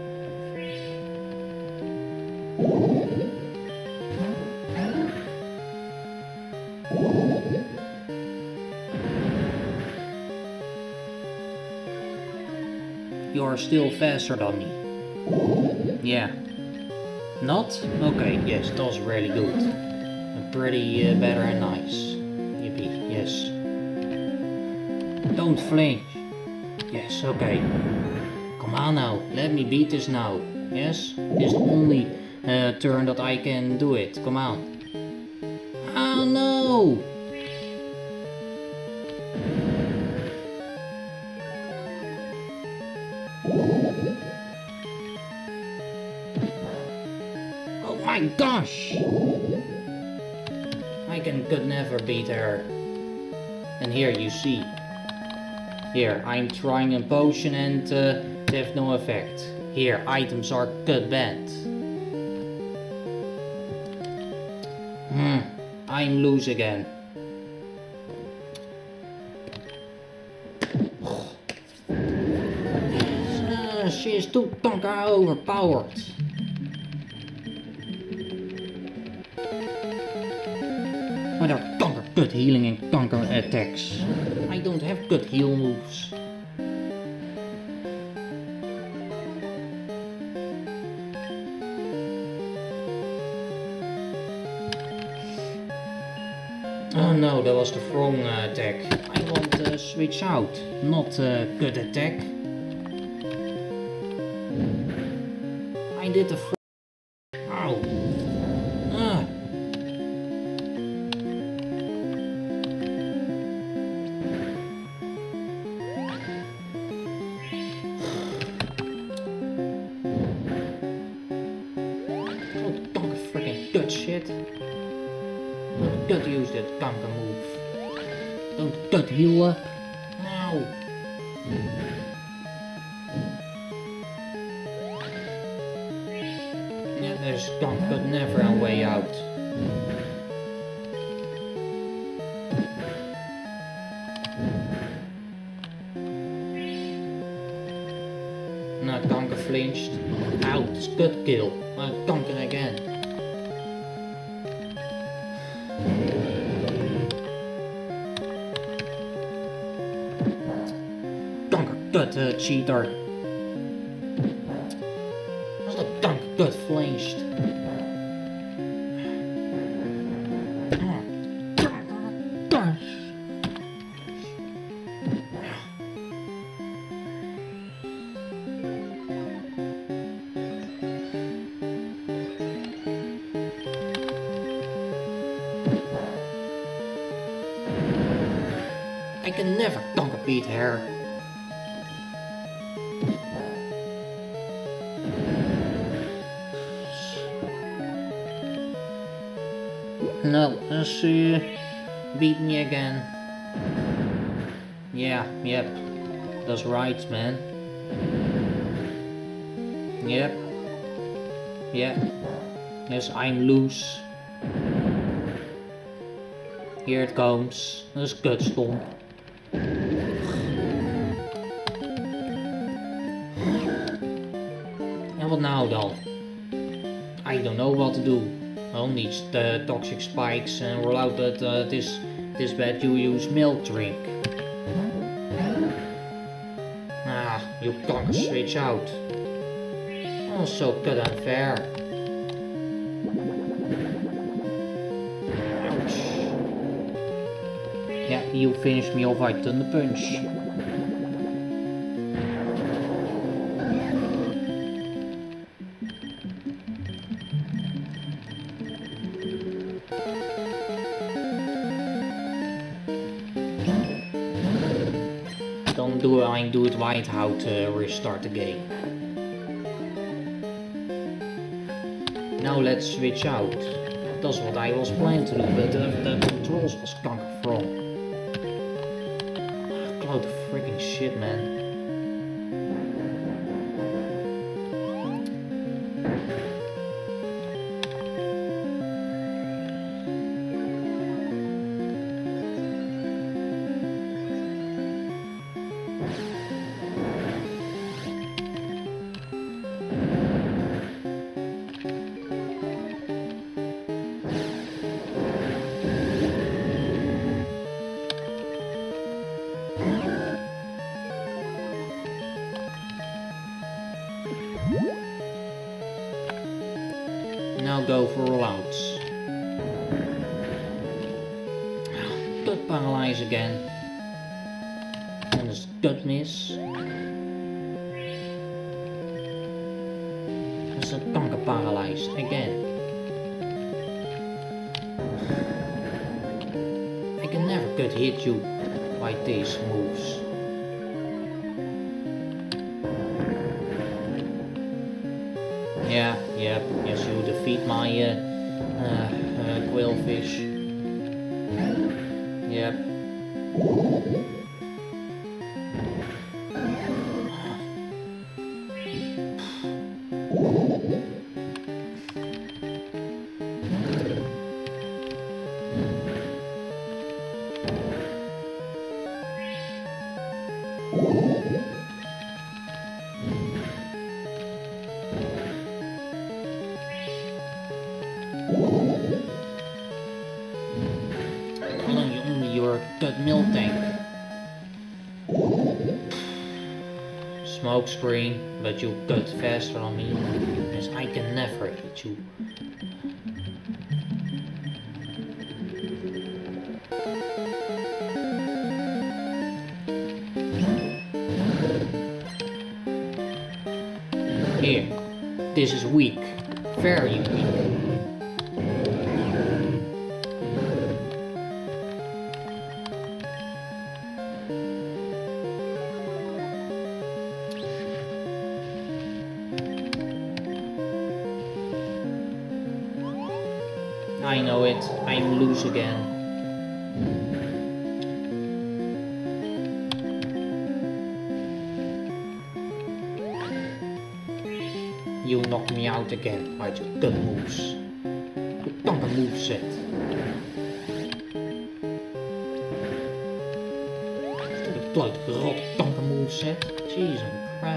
You are still faster than me. Yeah. Not? Okay, yes, that was really good. Pretty uh, better and nice. Yippee, yes. Don't flinch. Yes, okay. Come on now, let me beat this now. Yes? It's the only uh, turn that I can do it. Come on. Oh no! Oh my gosh! I can could never beat her. And here you see. Here, I'm trying a potion and uh, it has no effect. Here, items are good bad. Hmm, I'm loose again. Uh, she is too kanker overpowered. With her kanker good healing and kanker attacks. I don't have good heal moves. Oh no, that was the wrong uh, attack. I want uh, switch out, not uh, good attack. I did the fr- Ow. Ah. Oh, don't freaking good shit. Don't gut use that kanker move. Don't gut heal up. No. Yeah, there's gone, but never a way out. No, kanker flinched. Out, it's good kill. Uh, kanker again. Kanker gut uh, cheater. That's the kanker gut flinched. I can never kanker beat her. No, uh, she beat me again. Yeah, yep. That's right, man. Yep. Yeah. Yes, I'm loose. Here it comes. That's good stomp. And what now dan? I don't know what to do. Well, needs the toxic spikes and roll out that uh, this this bad you use milk drink. Ah, you can't switch out. Oh, so good unfair. Ouch. Yeah, you finished me off by Thunder Punch. Don't do it, I do it right how to restart the game. Now let's switch out. That's what I was planning to do, but the, the controls was kanker wrong. Cloud of freaking shit, man. Now go for rollouts. Gut paralyze again. And it's gut miss. It's a kanker paralyzed again. I can never gut hit you by these moves. Yeah, yep, yes, you defeat my uh, uh, uh, quillfish. Yep. Your gut milk tank. Smoke screen, but you cut faster on me. Yes, I can never hit you. This is weak. Very weak. I know it. I'm loose again. You knocked me out again by your dumb moves. Your dumb moveset. Stupid blood rot dumb moveset. Jesus crap.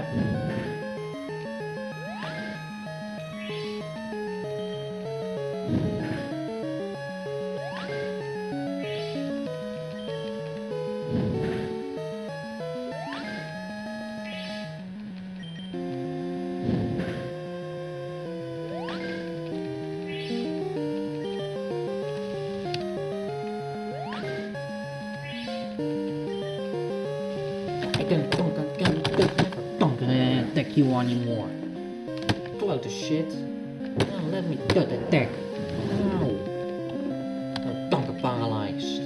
I can't, don't, can't, don't gonna attack you anymore. Blow the shit. Oh, let me gut attack. Ow. Oh, don't paralyzed.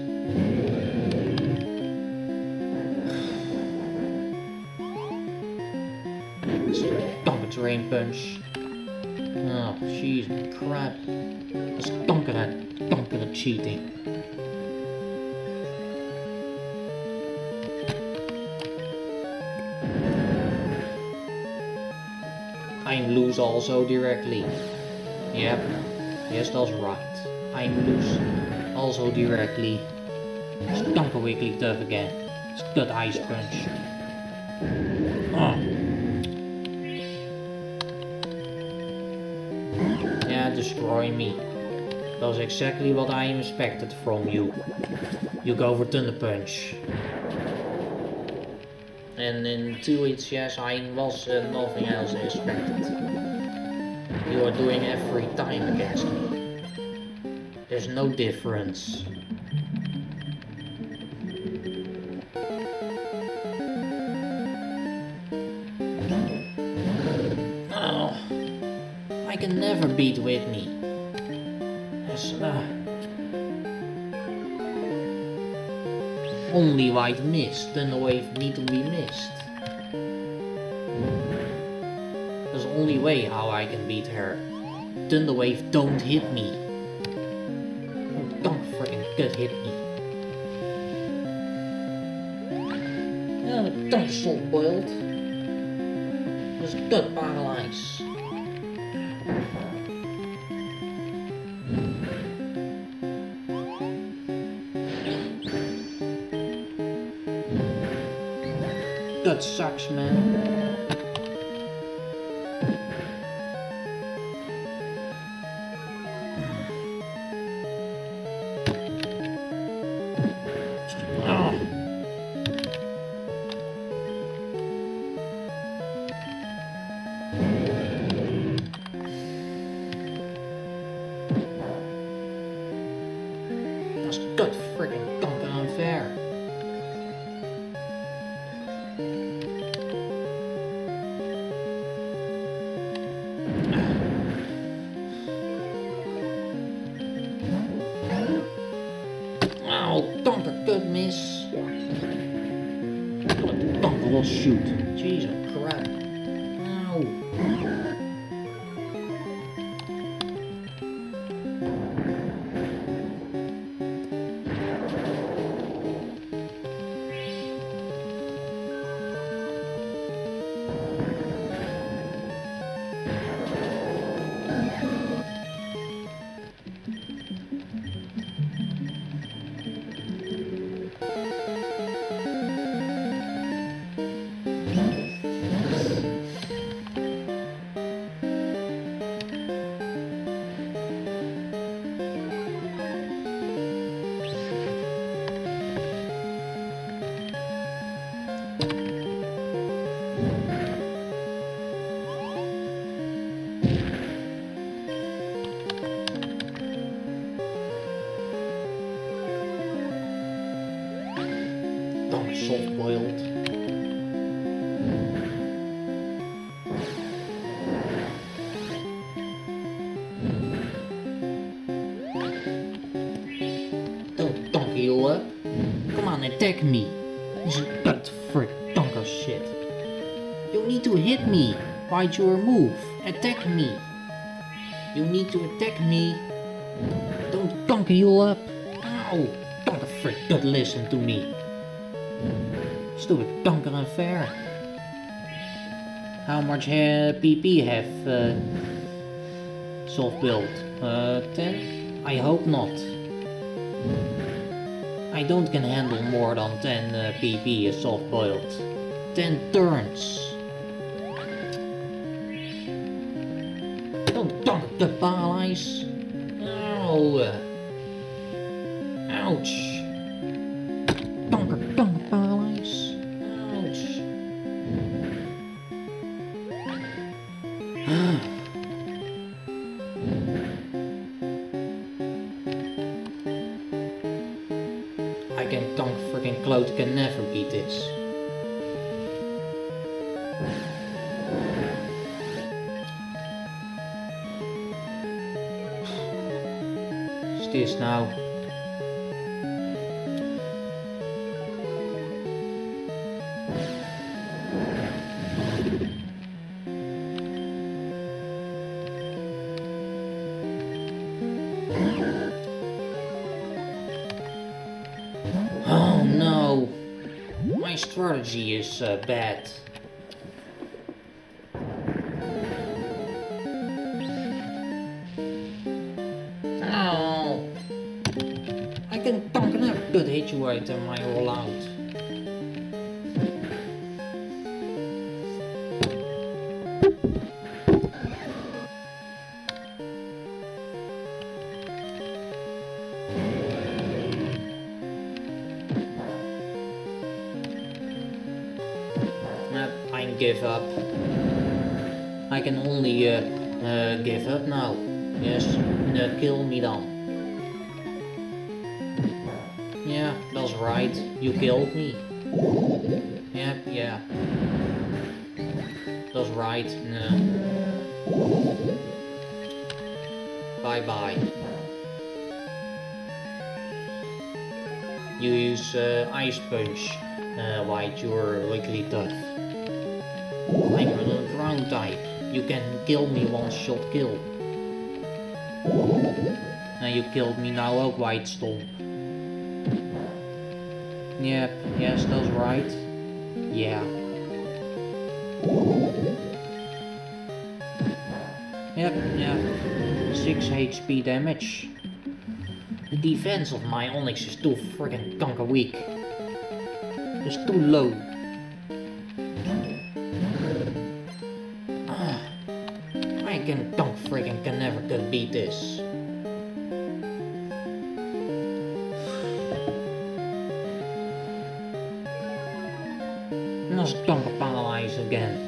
Stupid terrain punch. Oh, jeez, crap. Let's don't get that, don't get that cheating. I'm loose also directly. Yep. Yes, that's right. I'm loose also directly. Stomp a wiggly tough again. It's good ice punch. Oh. Yeah, destroy me. That's exactly what I expected from you. You go for Thunder Punch. And in two hits, yes, I was uh, nothing else expected. You are doing every time against me. There's no difference. Oh, I can never beat Whitney. Yes, uh, only white missed, then the wave need to be missed. That's the only way how I can beat her. Thunder wave don't hit me. Oh, don't freaking good hit me. Oh, don't soft boiled. Just gut paralyzed. That sucks, man. Oh. That's good friggin' dumping unfair. Oh, don't a good miss. Don't will shoot. Jesus crap. Ow. Don't soft boiled. donk you up. Come on, attack me. That frick donker shit. You need to hit me. Fight your move. Attack me. You need to attack me. Don't donk you up. Ow. Donker frick, don't listen to me. Stupid donker unfair. How much uh, P P have uh, soft build? Uh, ten? I hope not. I don't can handle more than ten uh, P P as soft build. ten turns. Don't donk the allies. Ow. Ouch. Donker, donker allies. Ouch. I can donk freaking Cloud can never beat this. What's this now? Oh no, my strategy is uh, bad. Oh, I can donk never could hit you right in my roll out. I give up. I can only uh, uh, give up now. Yes, uh, kill me then. Yeah, that's right. You killed me. Yep, yeah. That's right. No. Bye bye. You use uh, Ice Punch uh, while you're really tough. I'm a ground type. You can kill me one shot kill. And you killed me now ook White Stomp. Yep, yes, that's right. Yeah. Yep, yeah. six H P damage. The defense of my Onyx is too freaking kanker weak. It's too low. I can donk friggin' can never can beat this. Let's donk up allies again.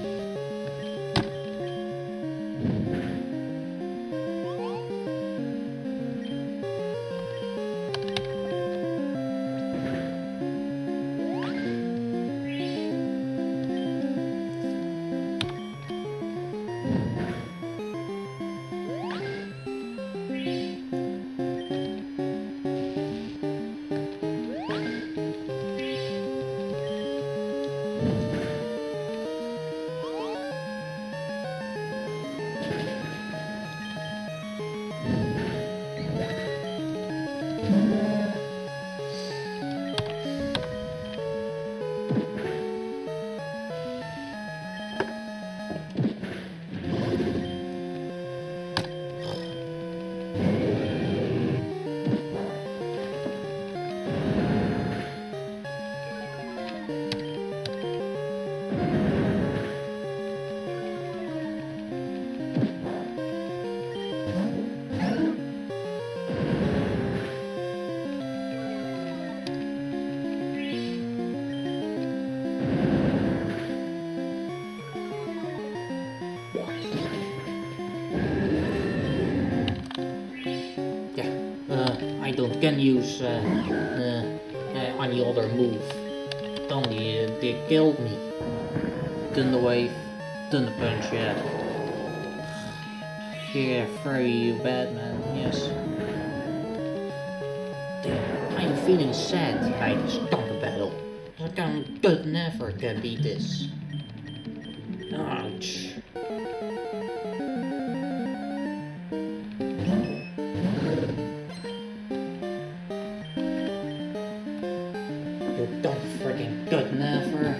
I don't can use uh, uh, uh, any other move. Only uh, they killed me. Thunder Wave, Thunder Punch, yeah. Yeah, very bad man, yes. Damn, I'm feeling sad by this kanker battle. I can could never can beat this. Ouch. You don't freaking could never.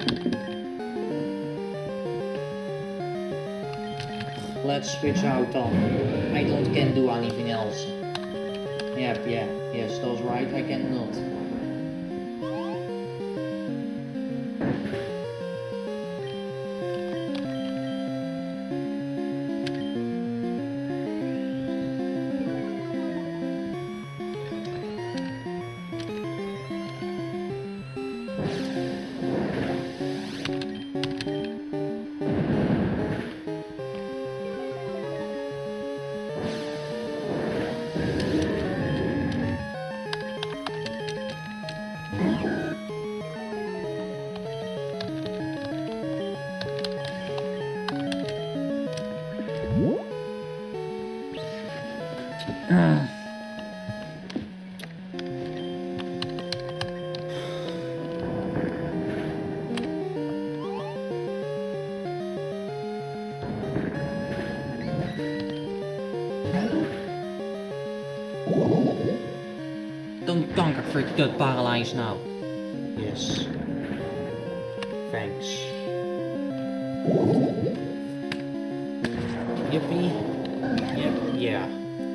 Let's switch out on. I don't can do anything else. Yep, yeah, yes, that's right, I cannot. Don't conquer for get paralyzed now. Yes. Thanks. Yippee. Yep, yeah.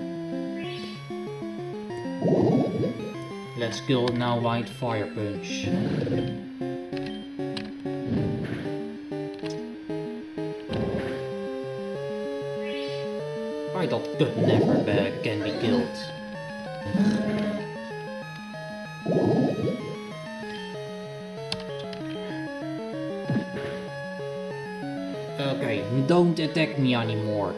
Let's kill it now by fire punch. I thought good never uh, can be killed. Okay, don't attack me anymore.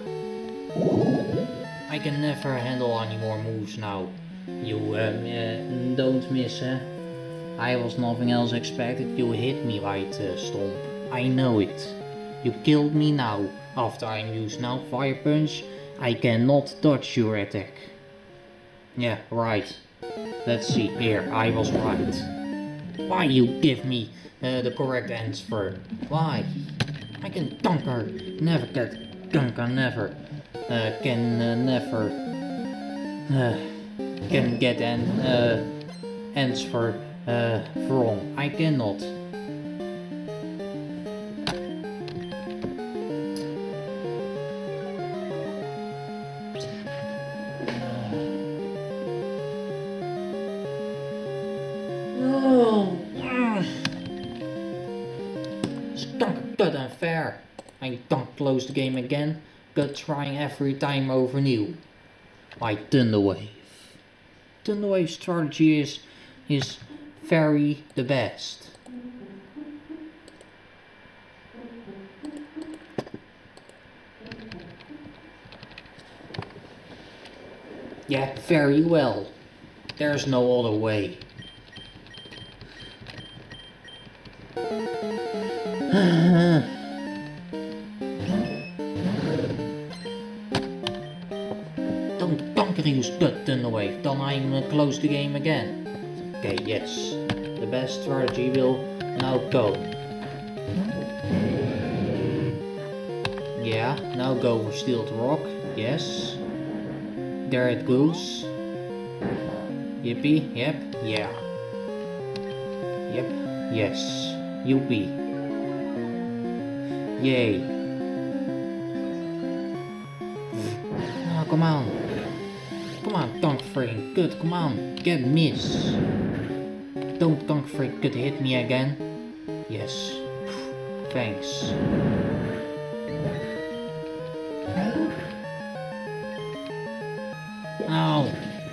I can never handle any more moves now. You um, uh, don't miss, eh? I was nothing else expected. You hit me right, uh, Stomp. I know it. You killed me now. After I use now Fire Punch, I cannot dodge your attack. Yeah, right. Let's see. Here, I was right. Why you give me uh, the correct answer? Why? I can conquer. Never get conquer. Never. Uh, can uh, never. Uh, can get an uh, answer uh, wrong. I cannot. No. It's good unfair. I don't close the game again. Good trying every time over new. My Thunderwave. Thunderwave strategy is is very the best. Yeah, very well. There's no other way. Don't conquer use good Thunderwave, then I'm uh, close the game again. Okay, yes. The best strategy will now go. Yeah, now go for Steel to Rock. Yes. There it goes. Yippee, yep, yeah. Yep, yes. Yippee. Yay. Oh, come on. Come on, Conk Freak. Good, come on. Get miss. Don't Conk Freak could hit me again. Yes. Thanks. Ow.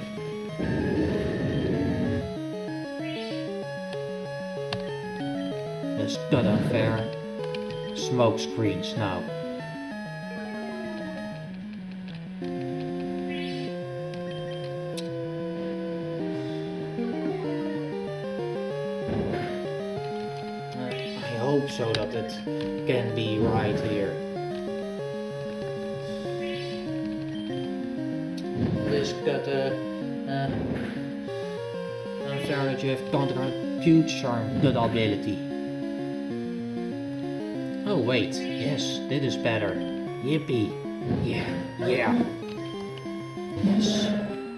That's good unfair. Smoke screens now. I hope so that it can be right here. This got a uh, unfair that you have gone a huge charm, good ability. Oh wait, yes, this is better. Yippee. Yeah, yeah. Yes.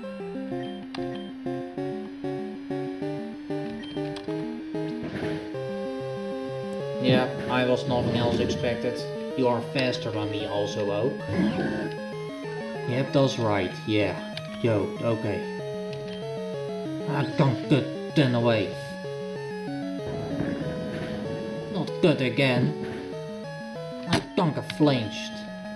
Yeah, I was nothing else expected. You are faster than me also, Oak. Yep, that's right, yeah. Yo, okay. I can't get then away. Not good again. I can't get flinched.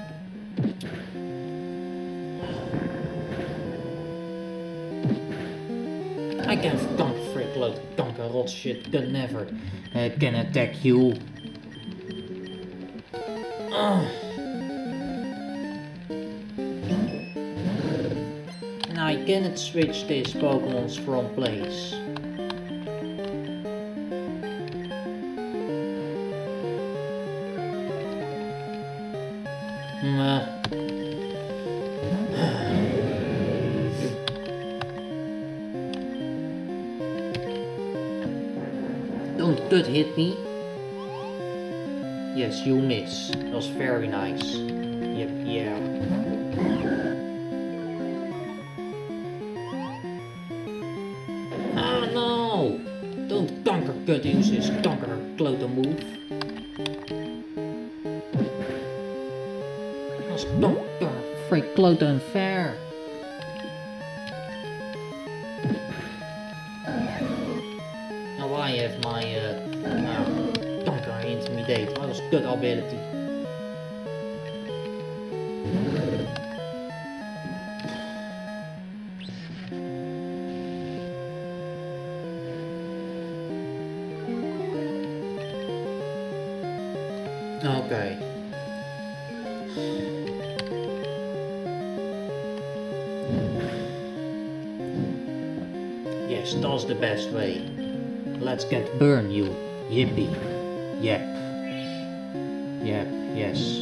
I can can't freak load kanker rot shit can never uh, can attack you. Uh. Now I cannot switch these Pokemons from place. Nah. Don't good hit me. Yes, you miss. That was very nice. Yep, yeah. Ah no! Don't conquer good use his conquer klote move. That's conquer freak klote unfair. Now I have my uh, uh conquer intimidate. That was good ability. Okay. Yes, that's the best way. Let's get burn you. Yippee. Yep. Yep, yes.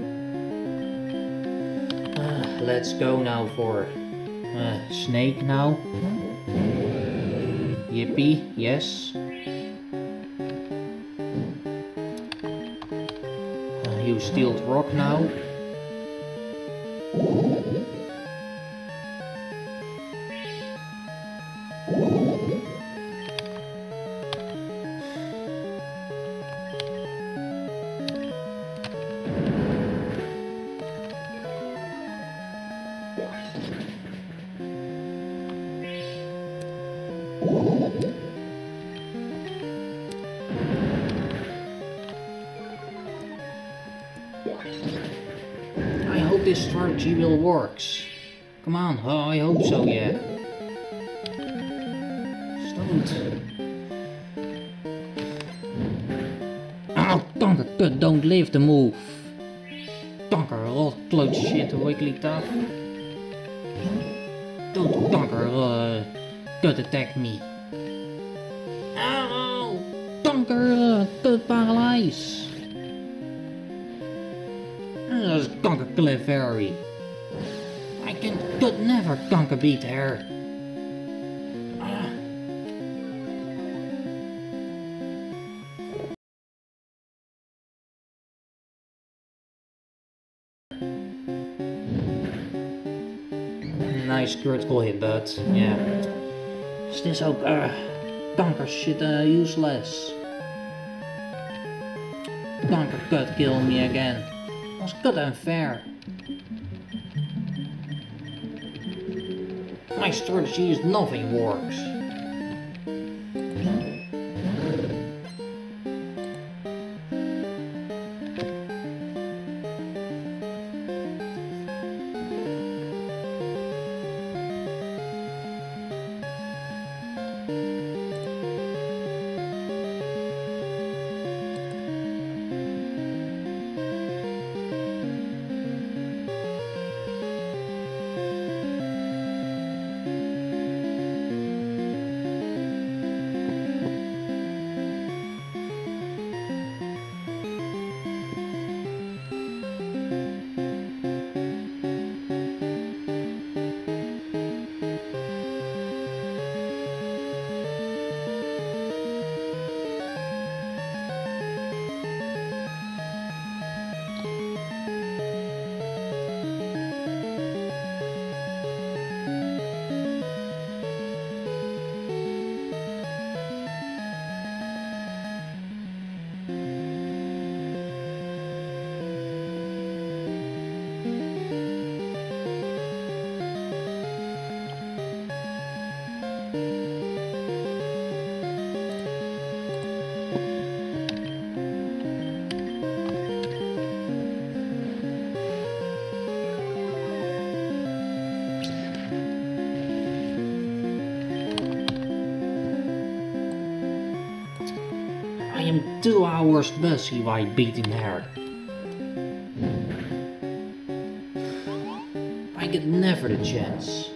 Uh, let's go now for uh, snake now. Yippee, yes. You stealed rock now. I hope this strategy will work. Come on, oh, I hope so, yeah. Don't. Oh, donker, good, don't leave the move. Donker, rot, close shit, wiggly tough. Don't donker, uh, good attack me. Ow! Donker, uh, good paralyze. Dat is kanker Clefairy. I can could never kanker beat her. Ah. Nice critical hit, but yeah. Is this ook uh, kanker shit uh, useless? Kanker could kill me again. That's good unfair. My strategy is nothing works. I am two hours busy while beating her. I get never the chance.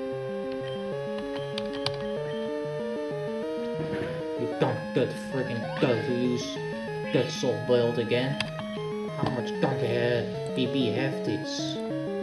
You don't get freaking go to use that soft boiled again. How much donkey B B have this?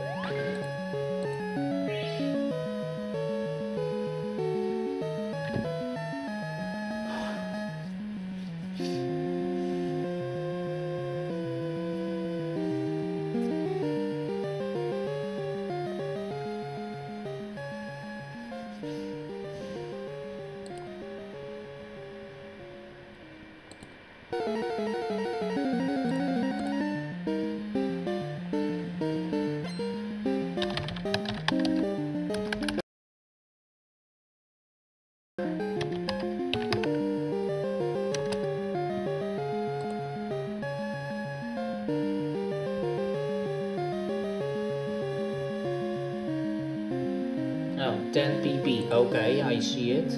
Oh, ten P P. Okay, I see it.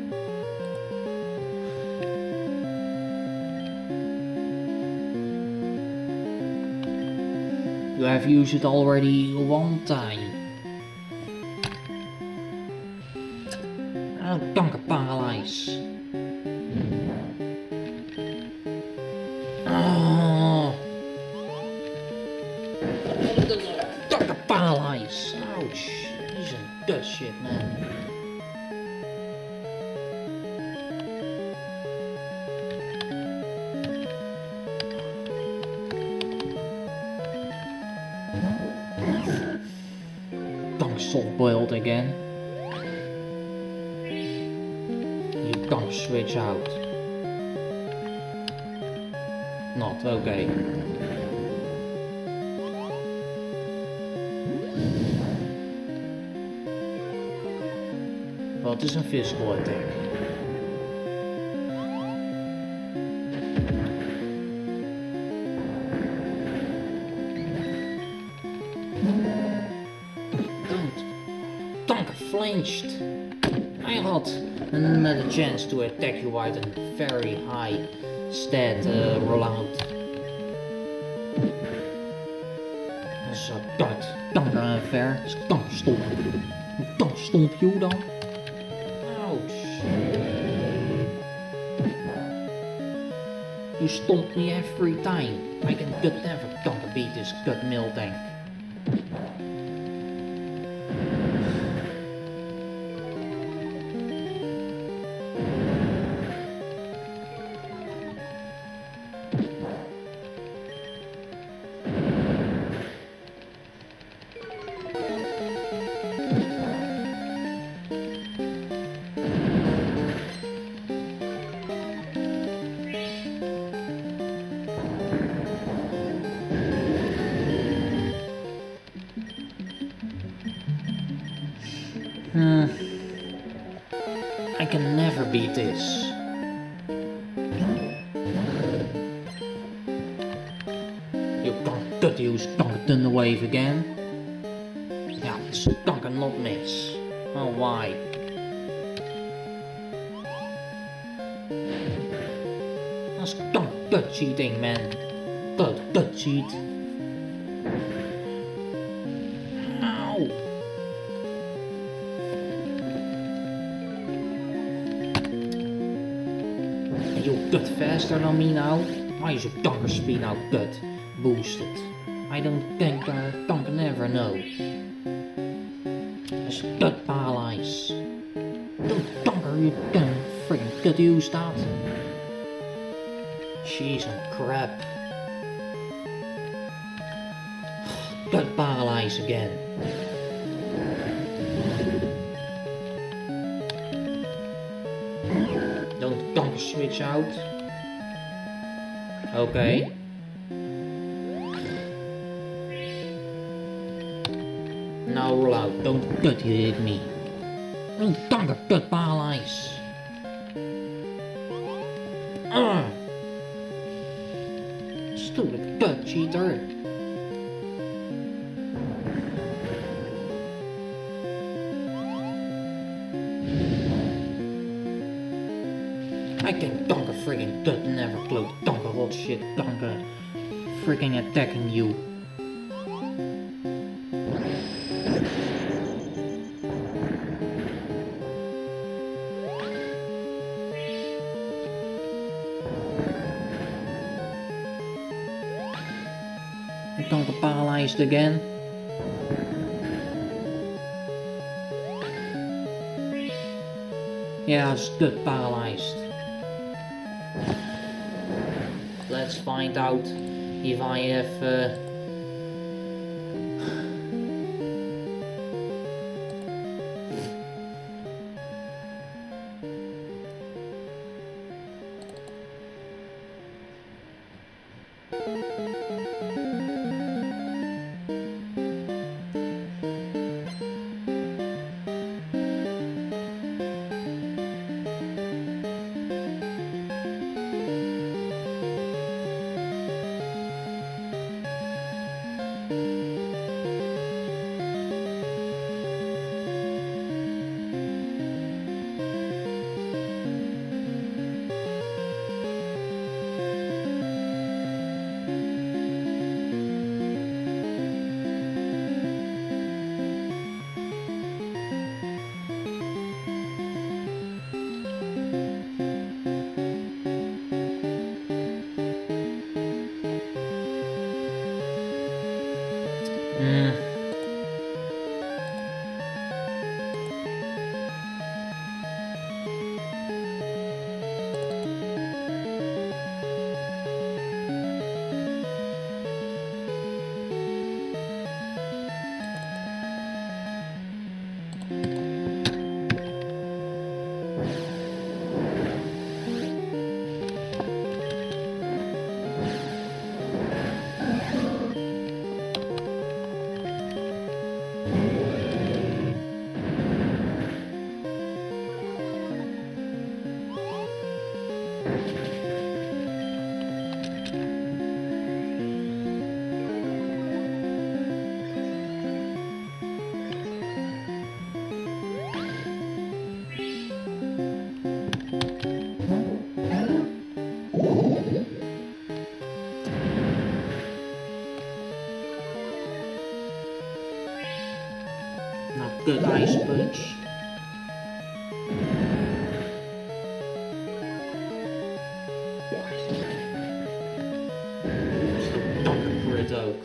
You have used it already one time. Oh, dank paralyze. Oh. Dank paralyze. Ouch. He's a good shit, man. Dunk soft boiled again. You dunk switch out. Not okay. Well, het is een physical attack. Flinched. I had another chance to attack you with a very high stat uh, rollout. Zo, dat dank unfair. Dank stomp. Dank stomp you dan. Ouch. You stomp me every time. I can good never dank beat this gut mill tank. Hmm. I can never beat this. You can't cut use Duncan Thunder Wave again. Yeah, this Duncan not miss. Oh, why? That's Duncan gut cheating, man. Gut, gut cheat. Ow! You cut faster than me now? Why is your dunker speed now cut boosted? I don't think uh, Dunker never know. It's cut paralyze. Don't Dunker, you can freaking cut use that. Jeez and crap. Cut paralyze again. Don't Dunker switch out. Okay. Now roll out. Don't cut hit me. Don't Dunker cut paralyze. Uh. Stupid cut cheater. I can donker friggin' dut never gloat donker hot shit donker friggin' attacking you. Donker paralyzed again. Yeah, I was good paralyzed. Let's find out if I have uh, mm. Not good ice punch. Still donker for it ook.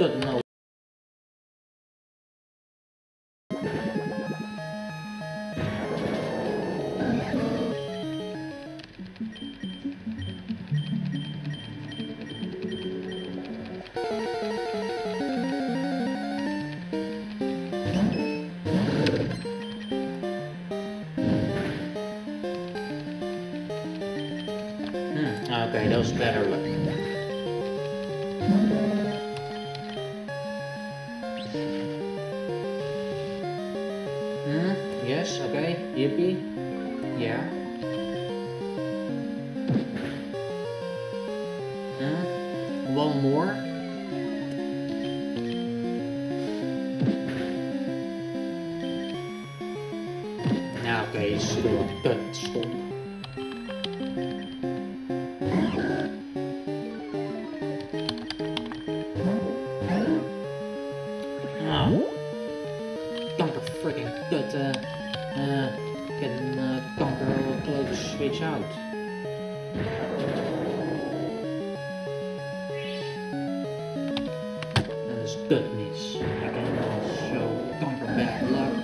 good nose. Okay, that was better luck. Hmm, yes, okay, yippee. Yeah. Hmm, one more. Okay, still good stop. Kanker freaking kut, uh, uh, can uh, kanker close switch out. That is goodness. I can also kanker bad luck.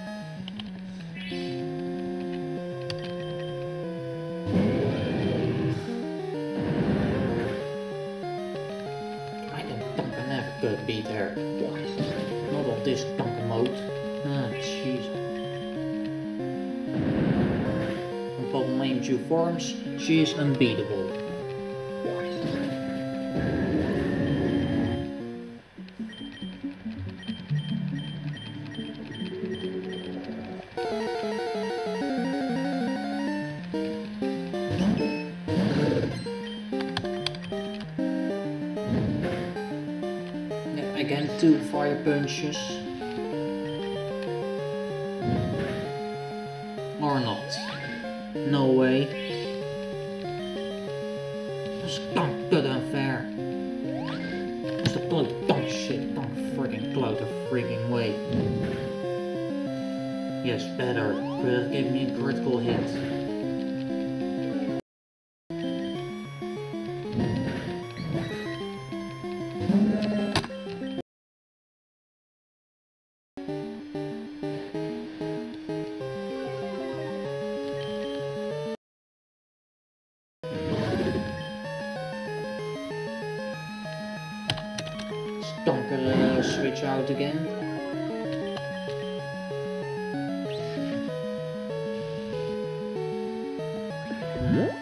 I can kanker never could beat her. Not on this kanker mode. Ah, jeez. On Memejuvforms, she is unbeatable. Again, two fire punches. Or not. No way. That's dumb, good unfair. That's the bloody dumb shit. Don't freaking cloud a freaking way. Yes, better. But give me a critical hit. Don't uh, switch out again. Hmm?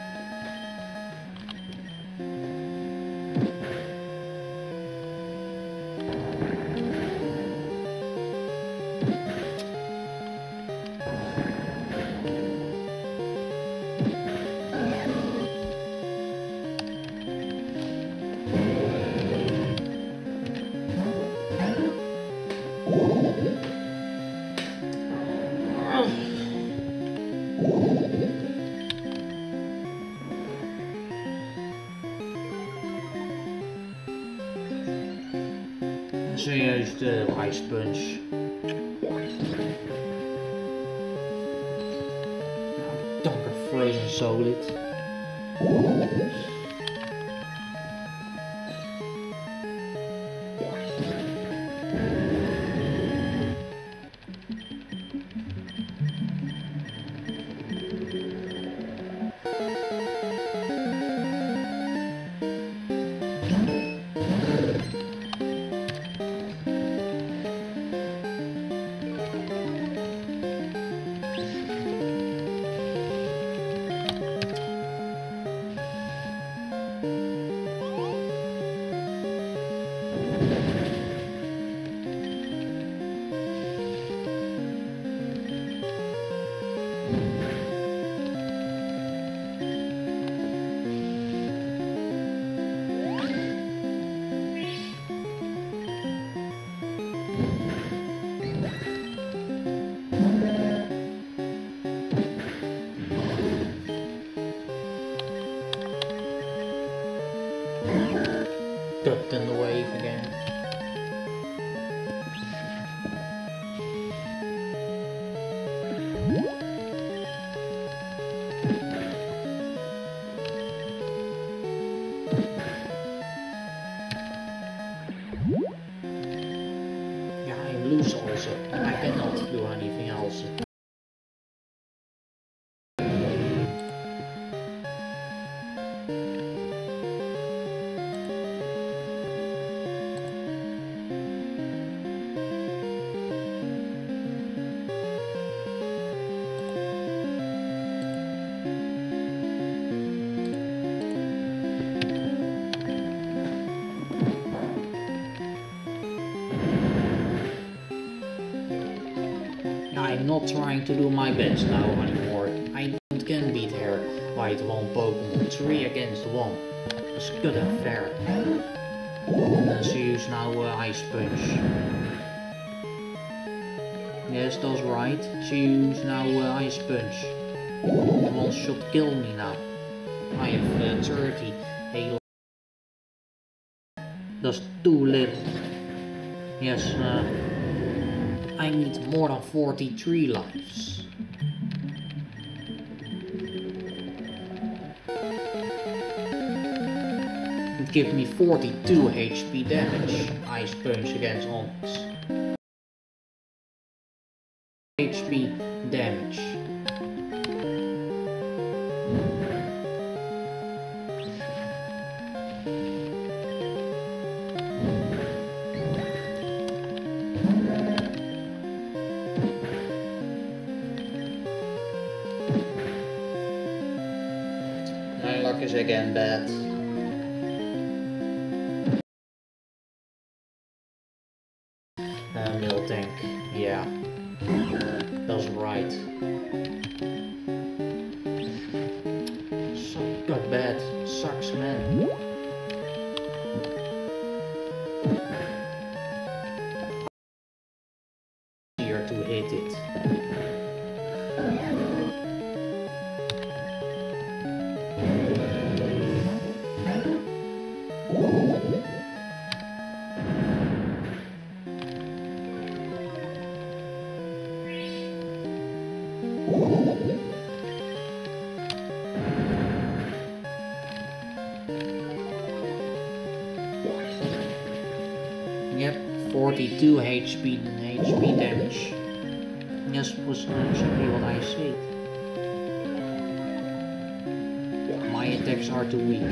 So you use the ice punch. Donker frozen solid. Ducked in the wave again. not trying to do my best now anymore. I don't can beat her with one Pokemon. Three against one. That's good and fair. And uh, she uses now uh, Ice Punch. Yes, that's right. She uses now uh, Ice Punch. One shot kill me now. I have uh, thirty. Hey, that's too little. Yes, uh, I need more than forty-three lives. It gives me forty-two H P damage. Ice Punch against Onix. H P damage. My luck is again bad. Uh, Mill Tank, yeah. That's right. So got bad. Sucks, man. Here to hit it. Yep, forty-two H P H P damage. Yes, was exactly what I said. My attacks are too weak.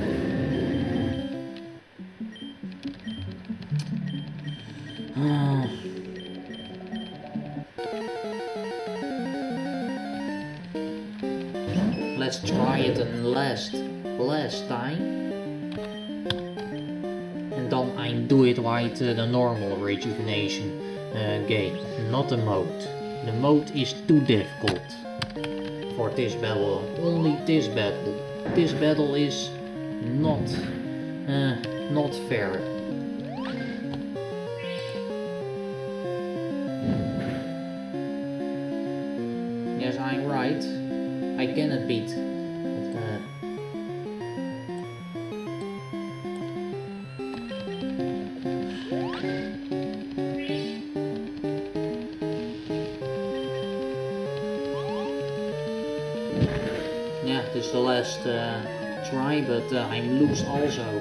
Let's try it in last, last time. And then I do it with uh, the normal rejuvenation uh, game, not the mode. The mode is too difficult for this battle, only this battle. This battle is not, uh, not fair. Yes, I'm right. I cannot beat. But, uh, yeah, this is the last uh, try, but uh, I'm loose also.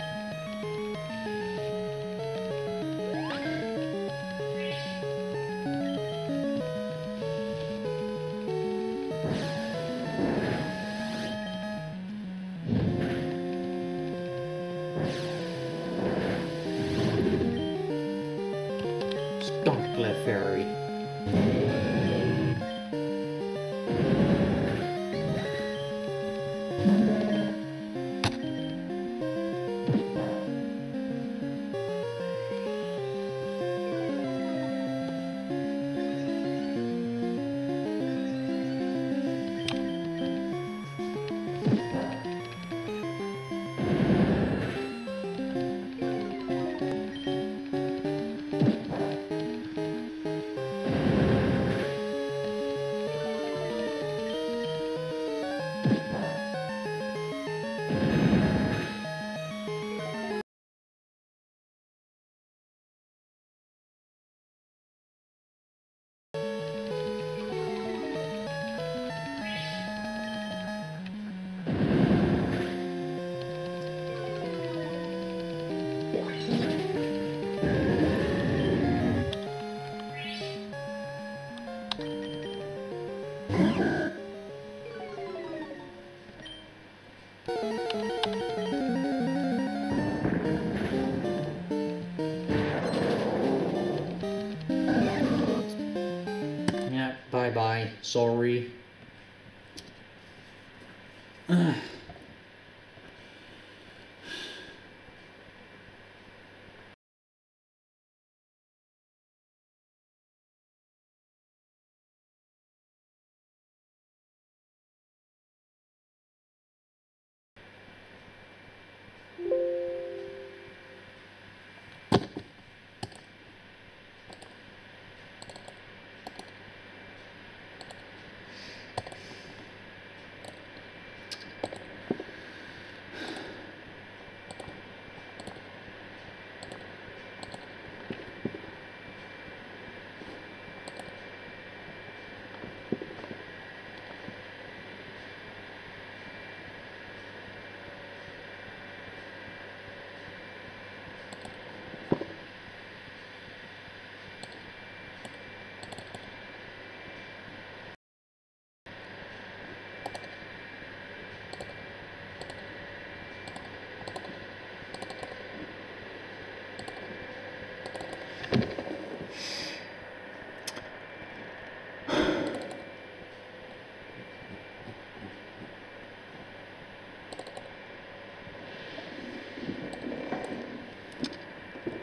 Clefairy. Yeah, bye bye. Sorry.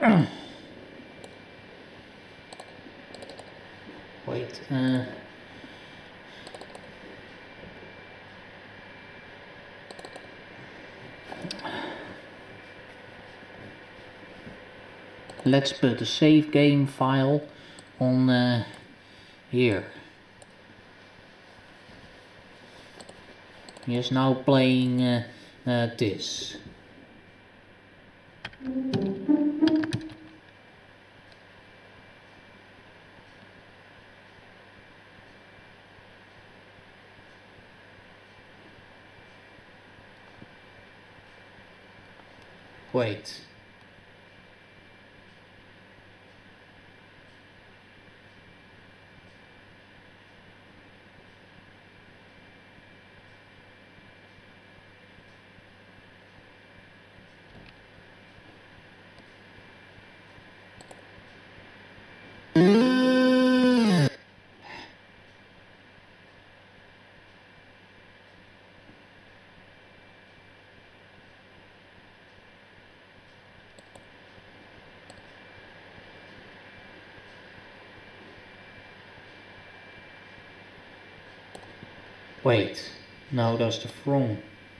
Wait, uh... let's put the save game file on uh, here. He is now playing uh, uh, this. Wait. Wait, no, that's the from.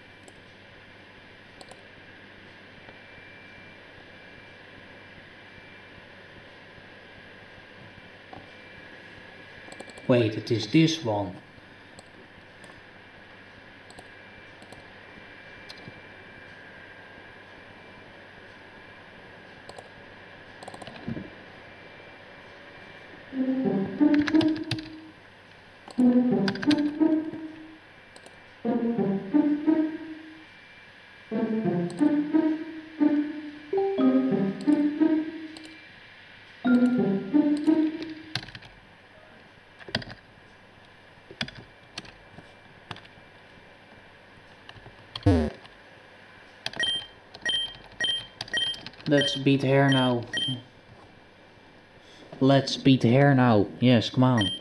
Wait, it is this one. Let's beat hair now. Let's beat hair now. Yes, come on.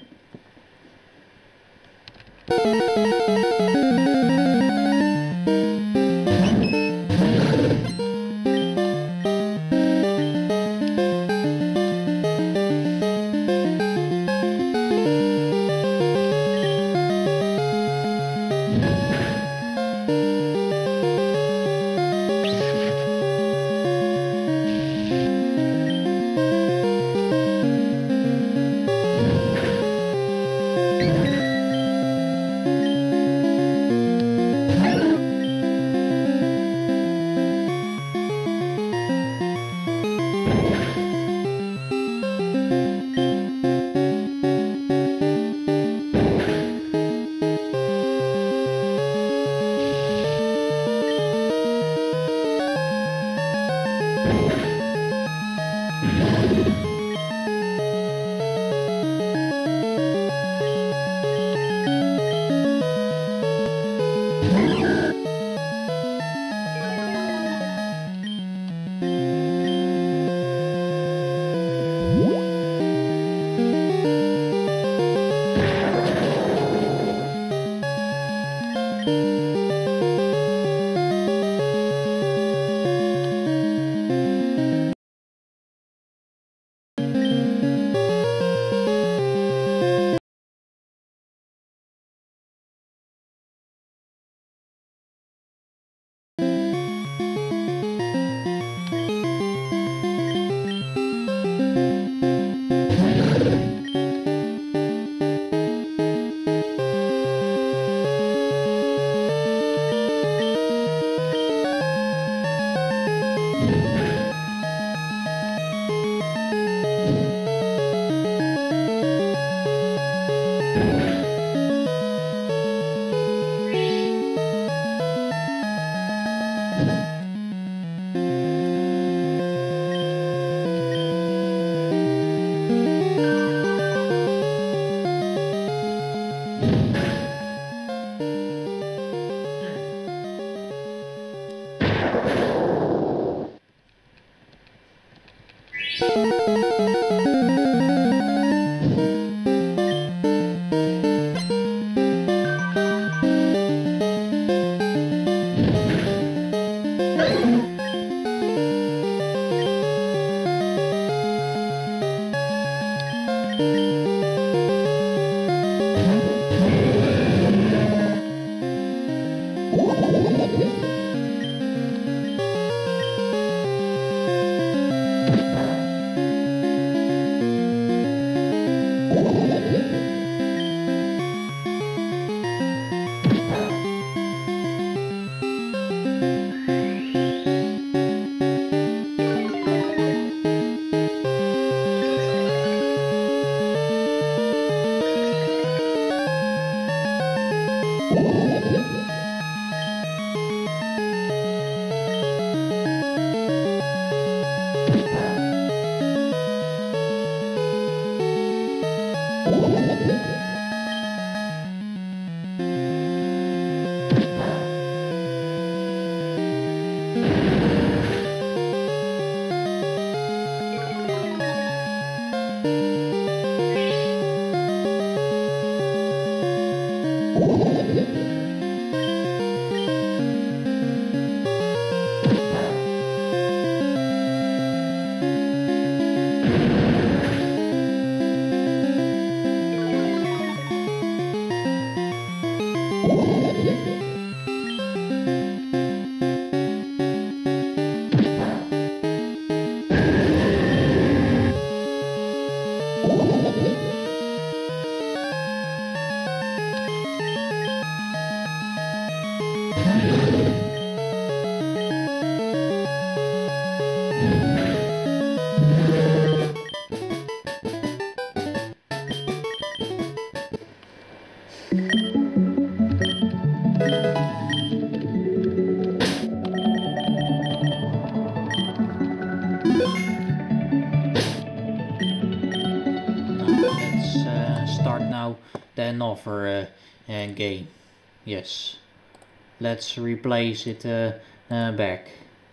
Another uh, uh, game. Yes, let's replace it uh, uh, back.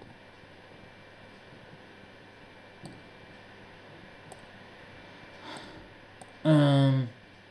Um.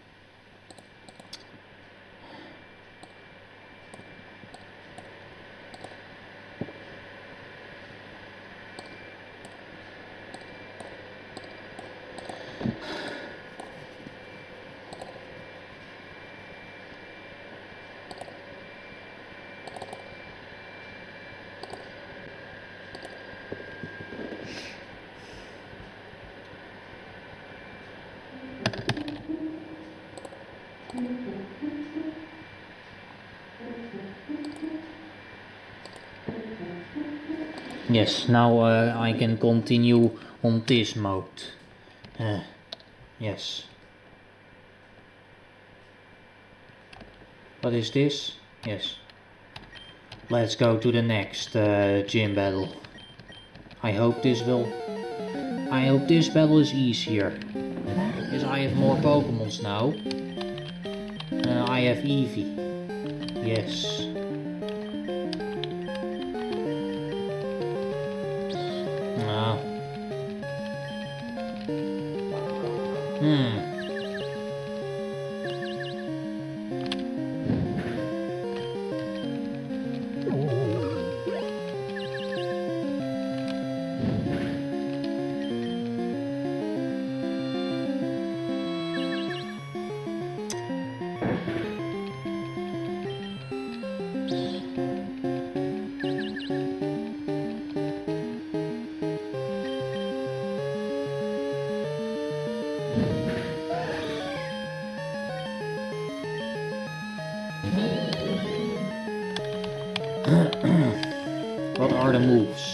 Yes, now uh, I can continue on this mode. Uh, yes. What is this? Yes. Let's go to the next uh, gym battle. I hope this will... I hope this battle is easier. Because I have more Pokemons now. Uh, I have Eevee. Yes. Ah. Hmm. What are the moves?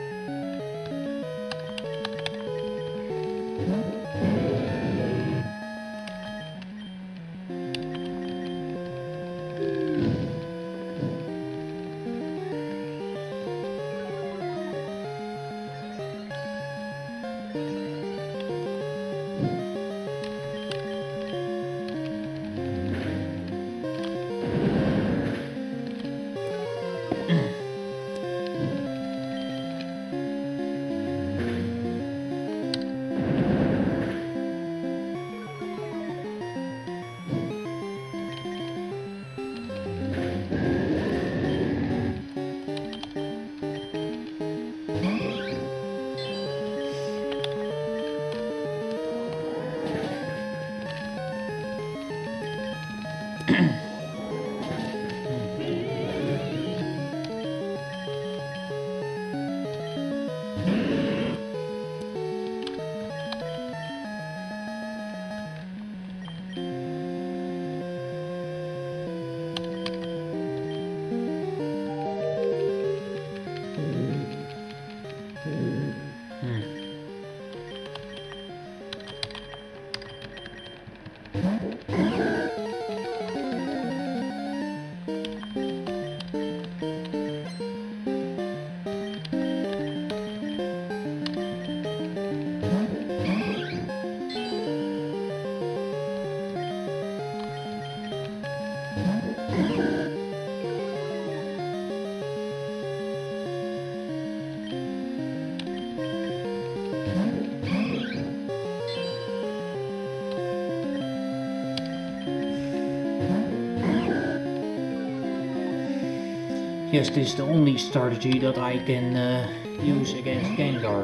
Yes, this is the only strategy that I can uh, use against Gengar.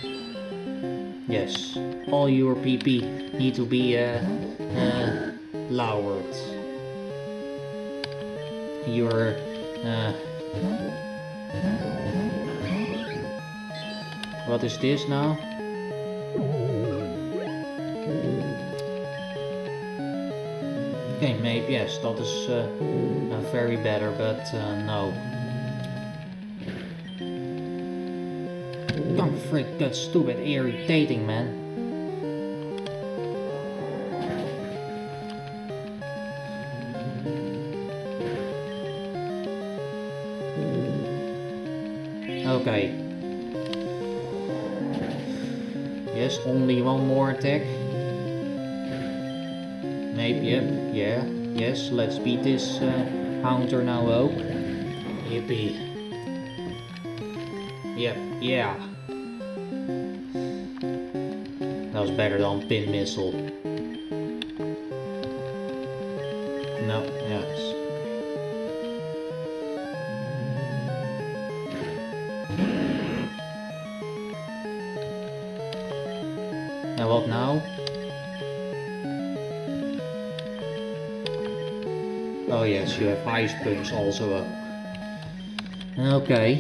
Yes, all your P P need to be uh, uh, lowered. Your uh, what is this now? Okay, maybe yes, that is uh, uh, very better, but uh, no. Don't freak, that's stupid, irritating, man. Okay. Yes, only one more attack. Maybe, yep, yeah, yes, let's beat this uh, Haunter now, Oak. Yippee. Yep, yeah. That was better than Pin Missile. No, yes. And what now? Oh yes, you have Ice Punch also up. Okay.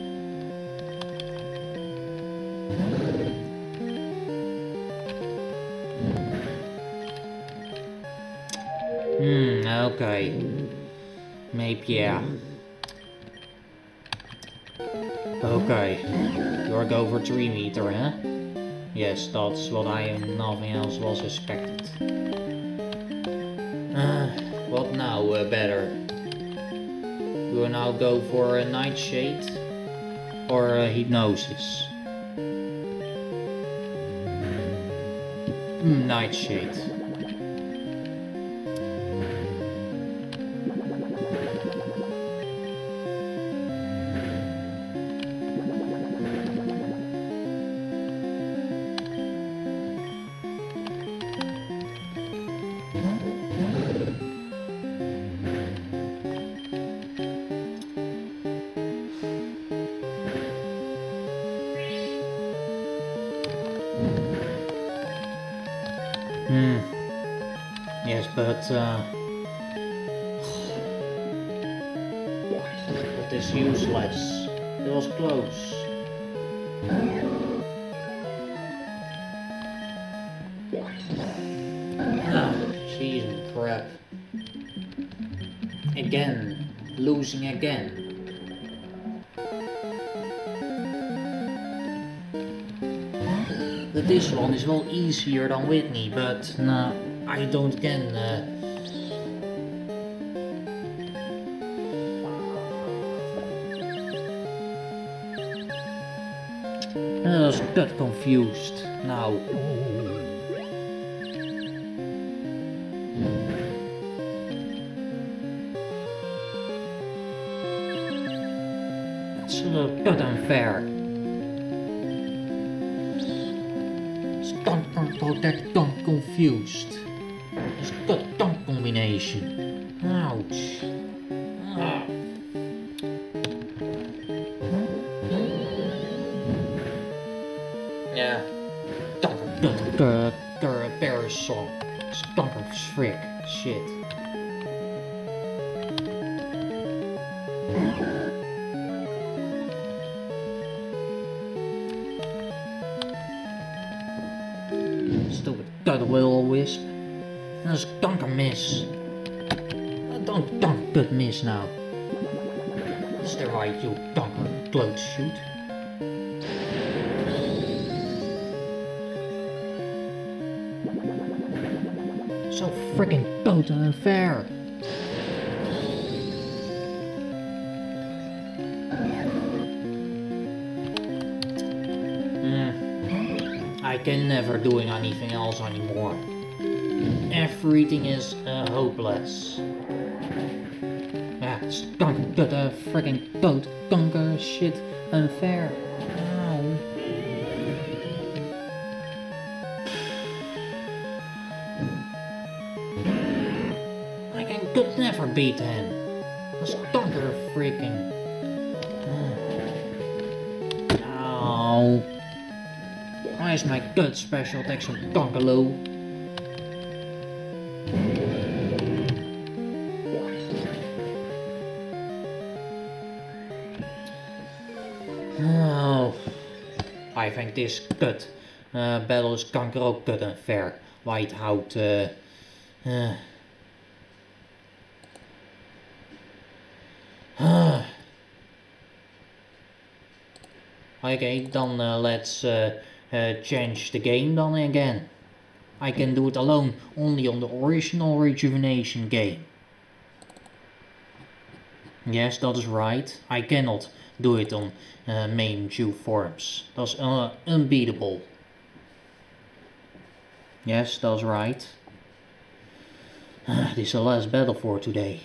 Hmm, okay. Maybe, yeah. Okay. You're go for three meter, huh? Yes, that's what I am, nothing else was expected. Uh, what now, uh, better? Do I now go for a Nightshade? Or a Hypnosis? Mm, Nightshade. Hmm. Yes, but uh, it is useless. It was close. Ah, jeez and crap. Again, losing again. But this one is well easier than Whitney, but no, I don't can. Uh, I was got confused now. It's a bit unfair. Got that tongue confused. It's got tongue combination. Ouch. Ah. Yeah. Donker, donker, bear song. Stonker frick. Shit. Stupid gut will wisp. That's donker miss. Don't donk good miss now. Is that right, you donker clothes shoot? So freaking dood unfair. Mm. I can never doing anything else anymore. Everything is uh, hopeless. Yeah, it's donker good uh, freaking dood donker shit unfair. Ow. Could never beat him. That's donker freaking. Ow. Why is my good special attack so donker low? Oh. I think this good uh, battle is kanker ook good unfair. Whiteout. Uh, uh, Okay, then uh, let's uh, uh, change the game then again. I can do it alone, only on the original rejuvenation game. Yes, that is right. I cannot do it on uh, Memejuvforms. That's uh, unbeatable. Yes, that's right. This is the last battle for today.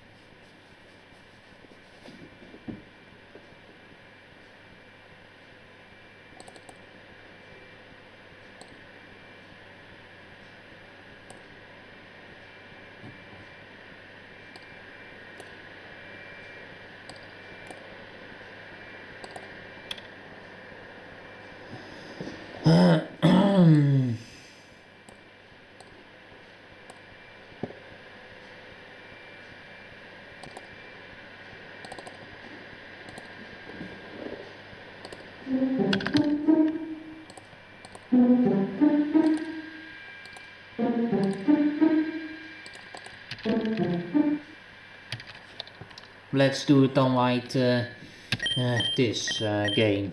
Let's do it on like uh, uh, this uh, game.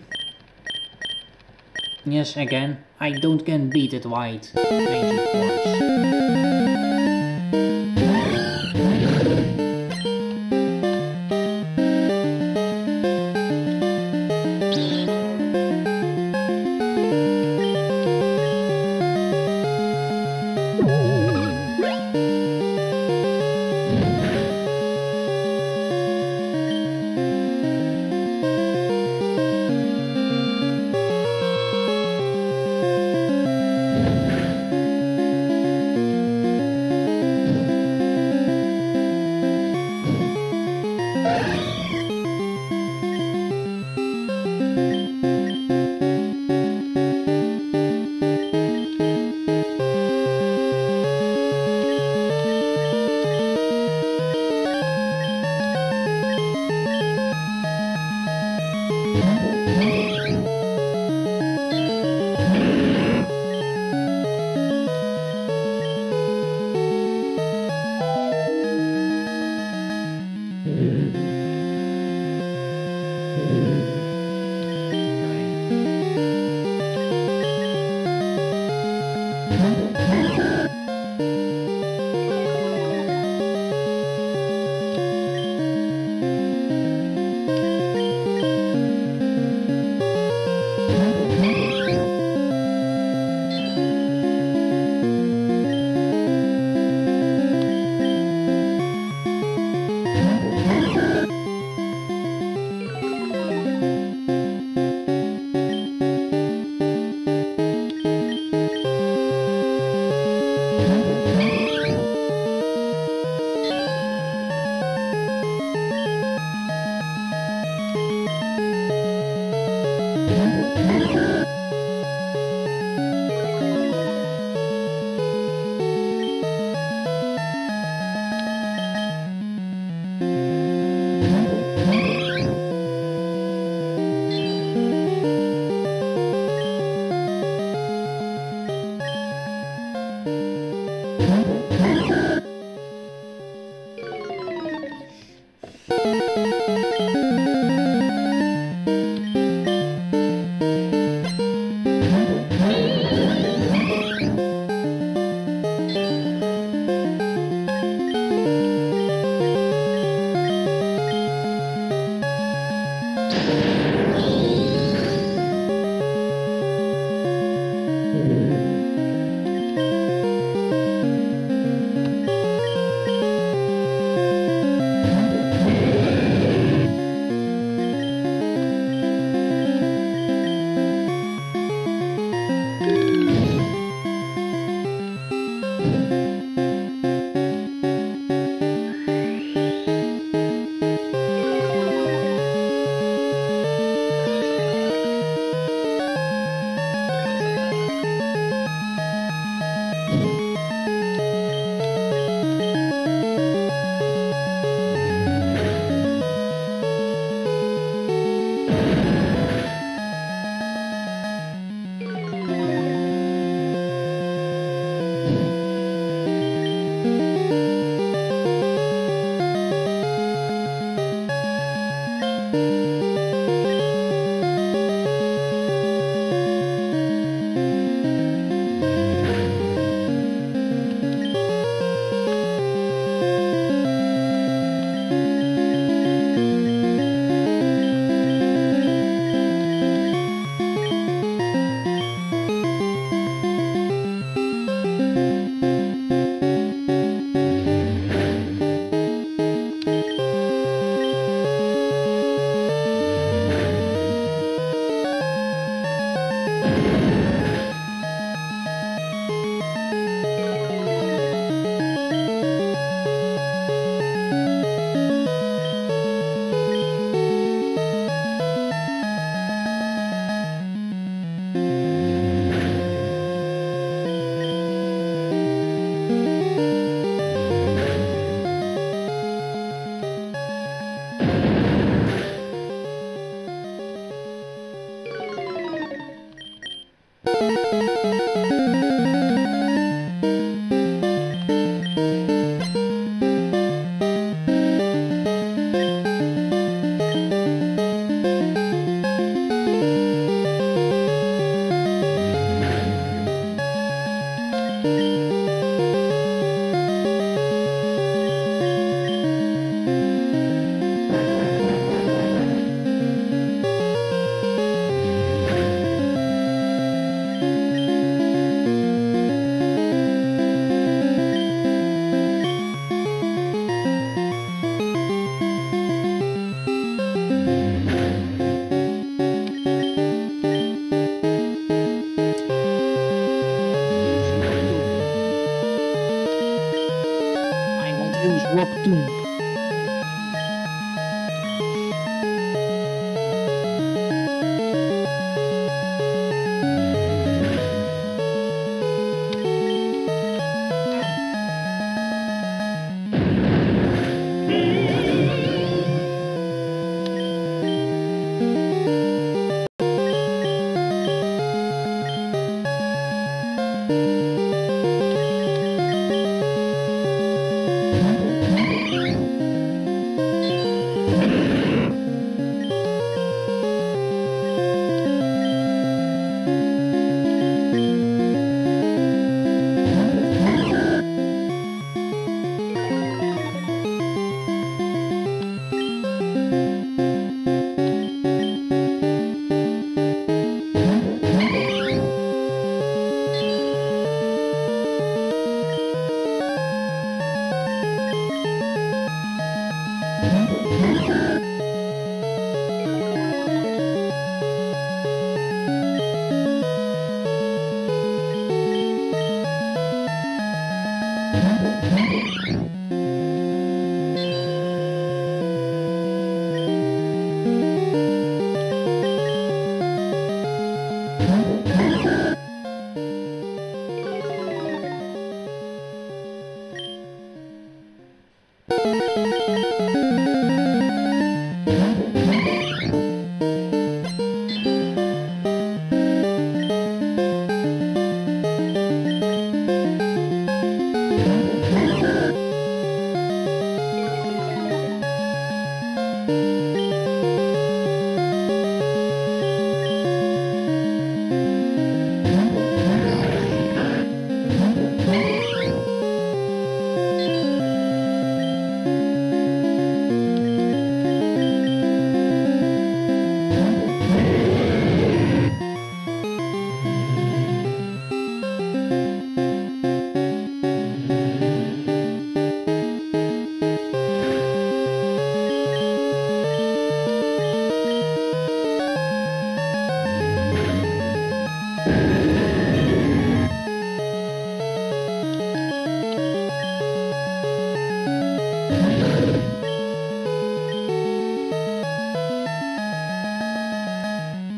Yes, again, I don't can beat it white Memejuvforms.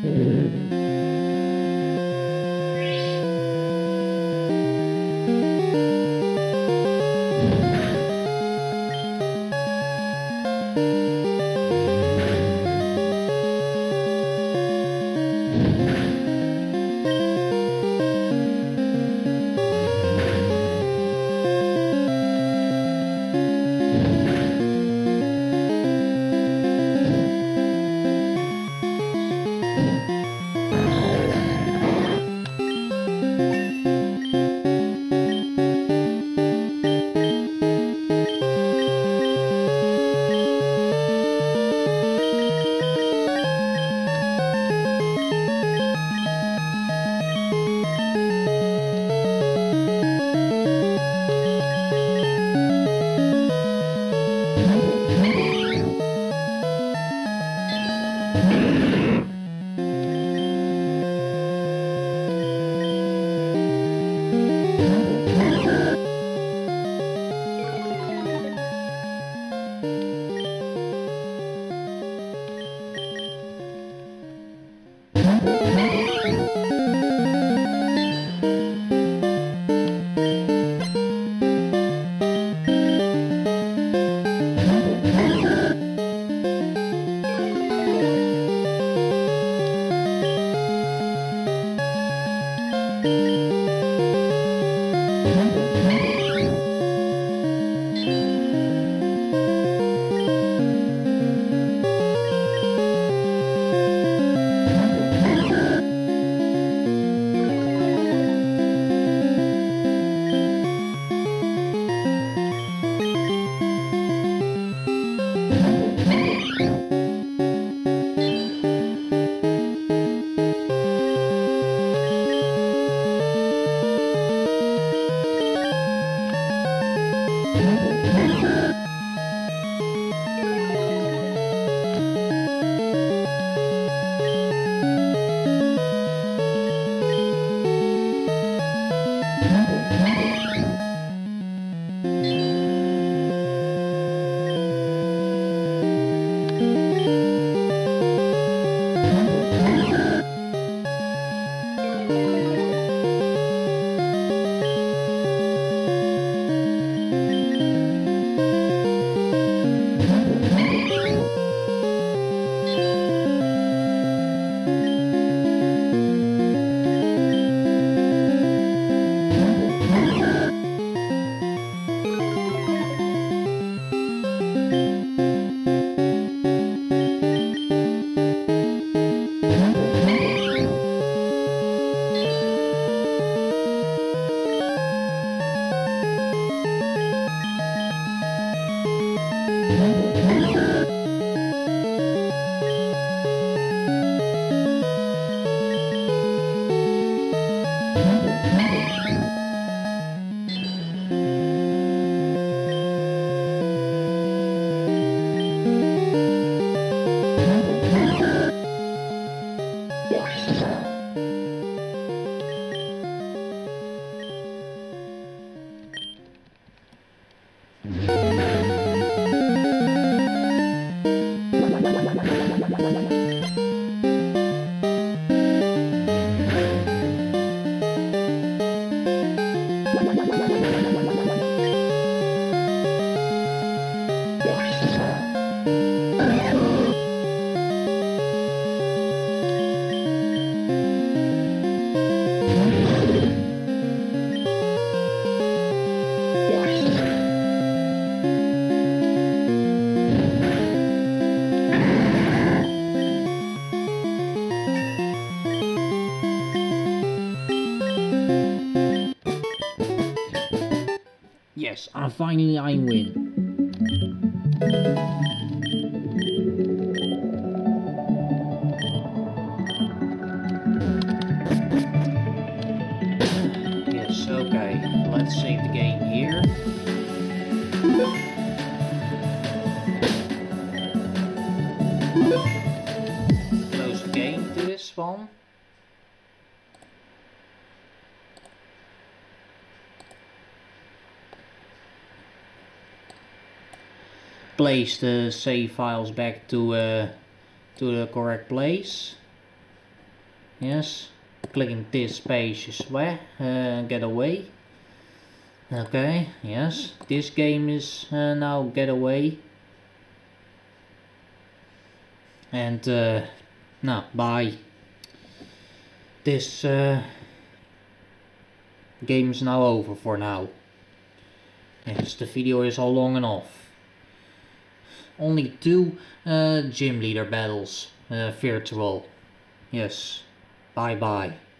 Yes, I finally I win. Yes, okay. Let's save the game here. Close the game to this one. Place the save files back to uh, to the correct place. Yes, clicking this page is where uh, get away. Okay, yes, this game is uh, now get away. And uh, now bye. This uh, game is now over for now. Yes, the video is all long enough. Only two uh, gym leader battles, uh, virtual. Yes, bye bye.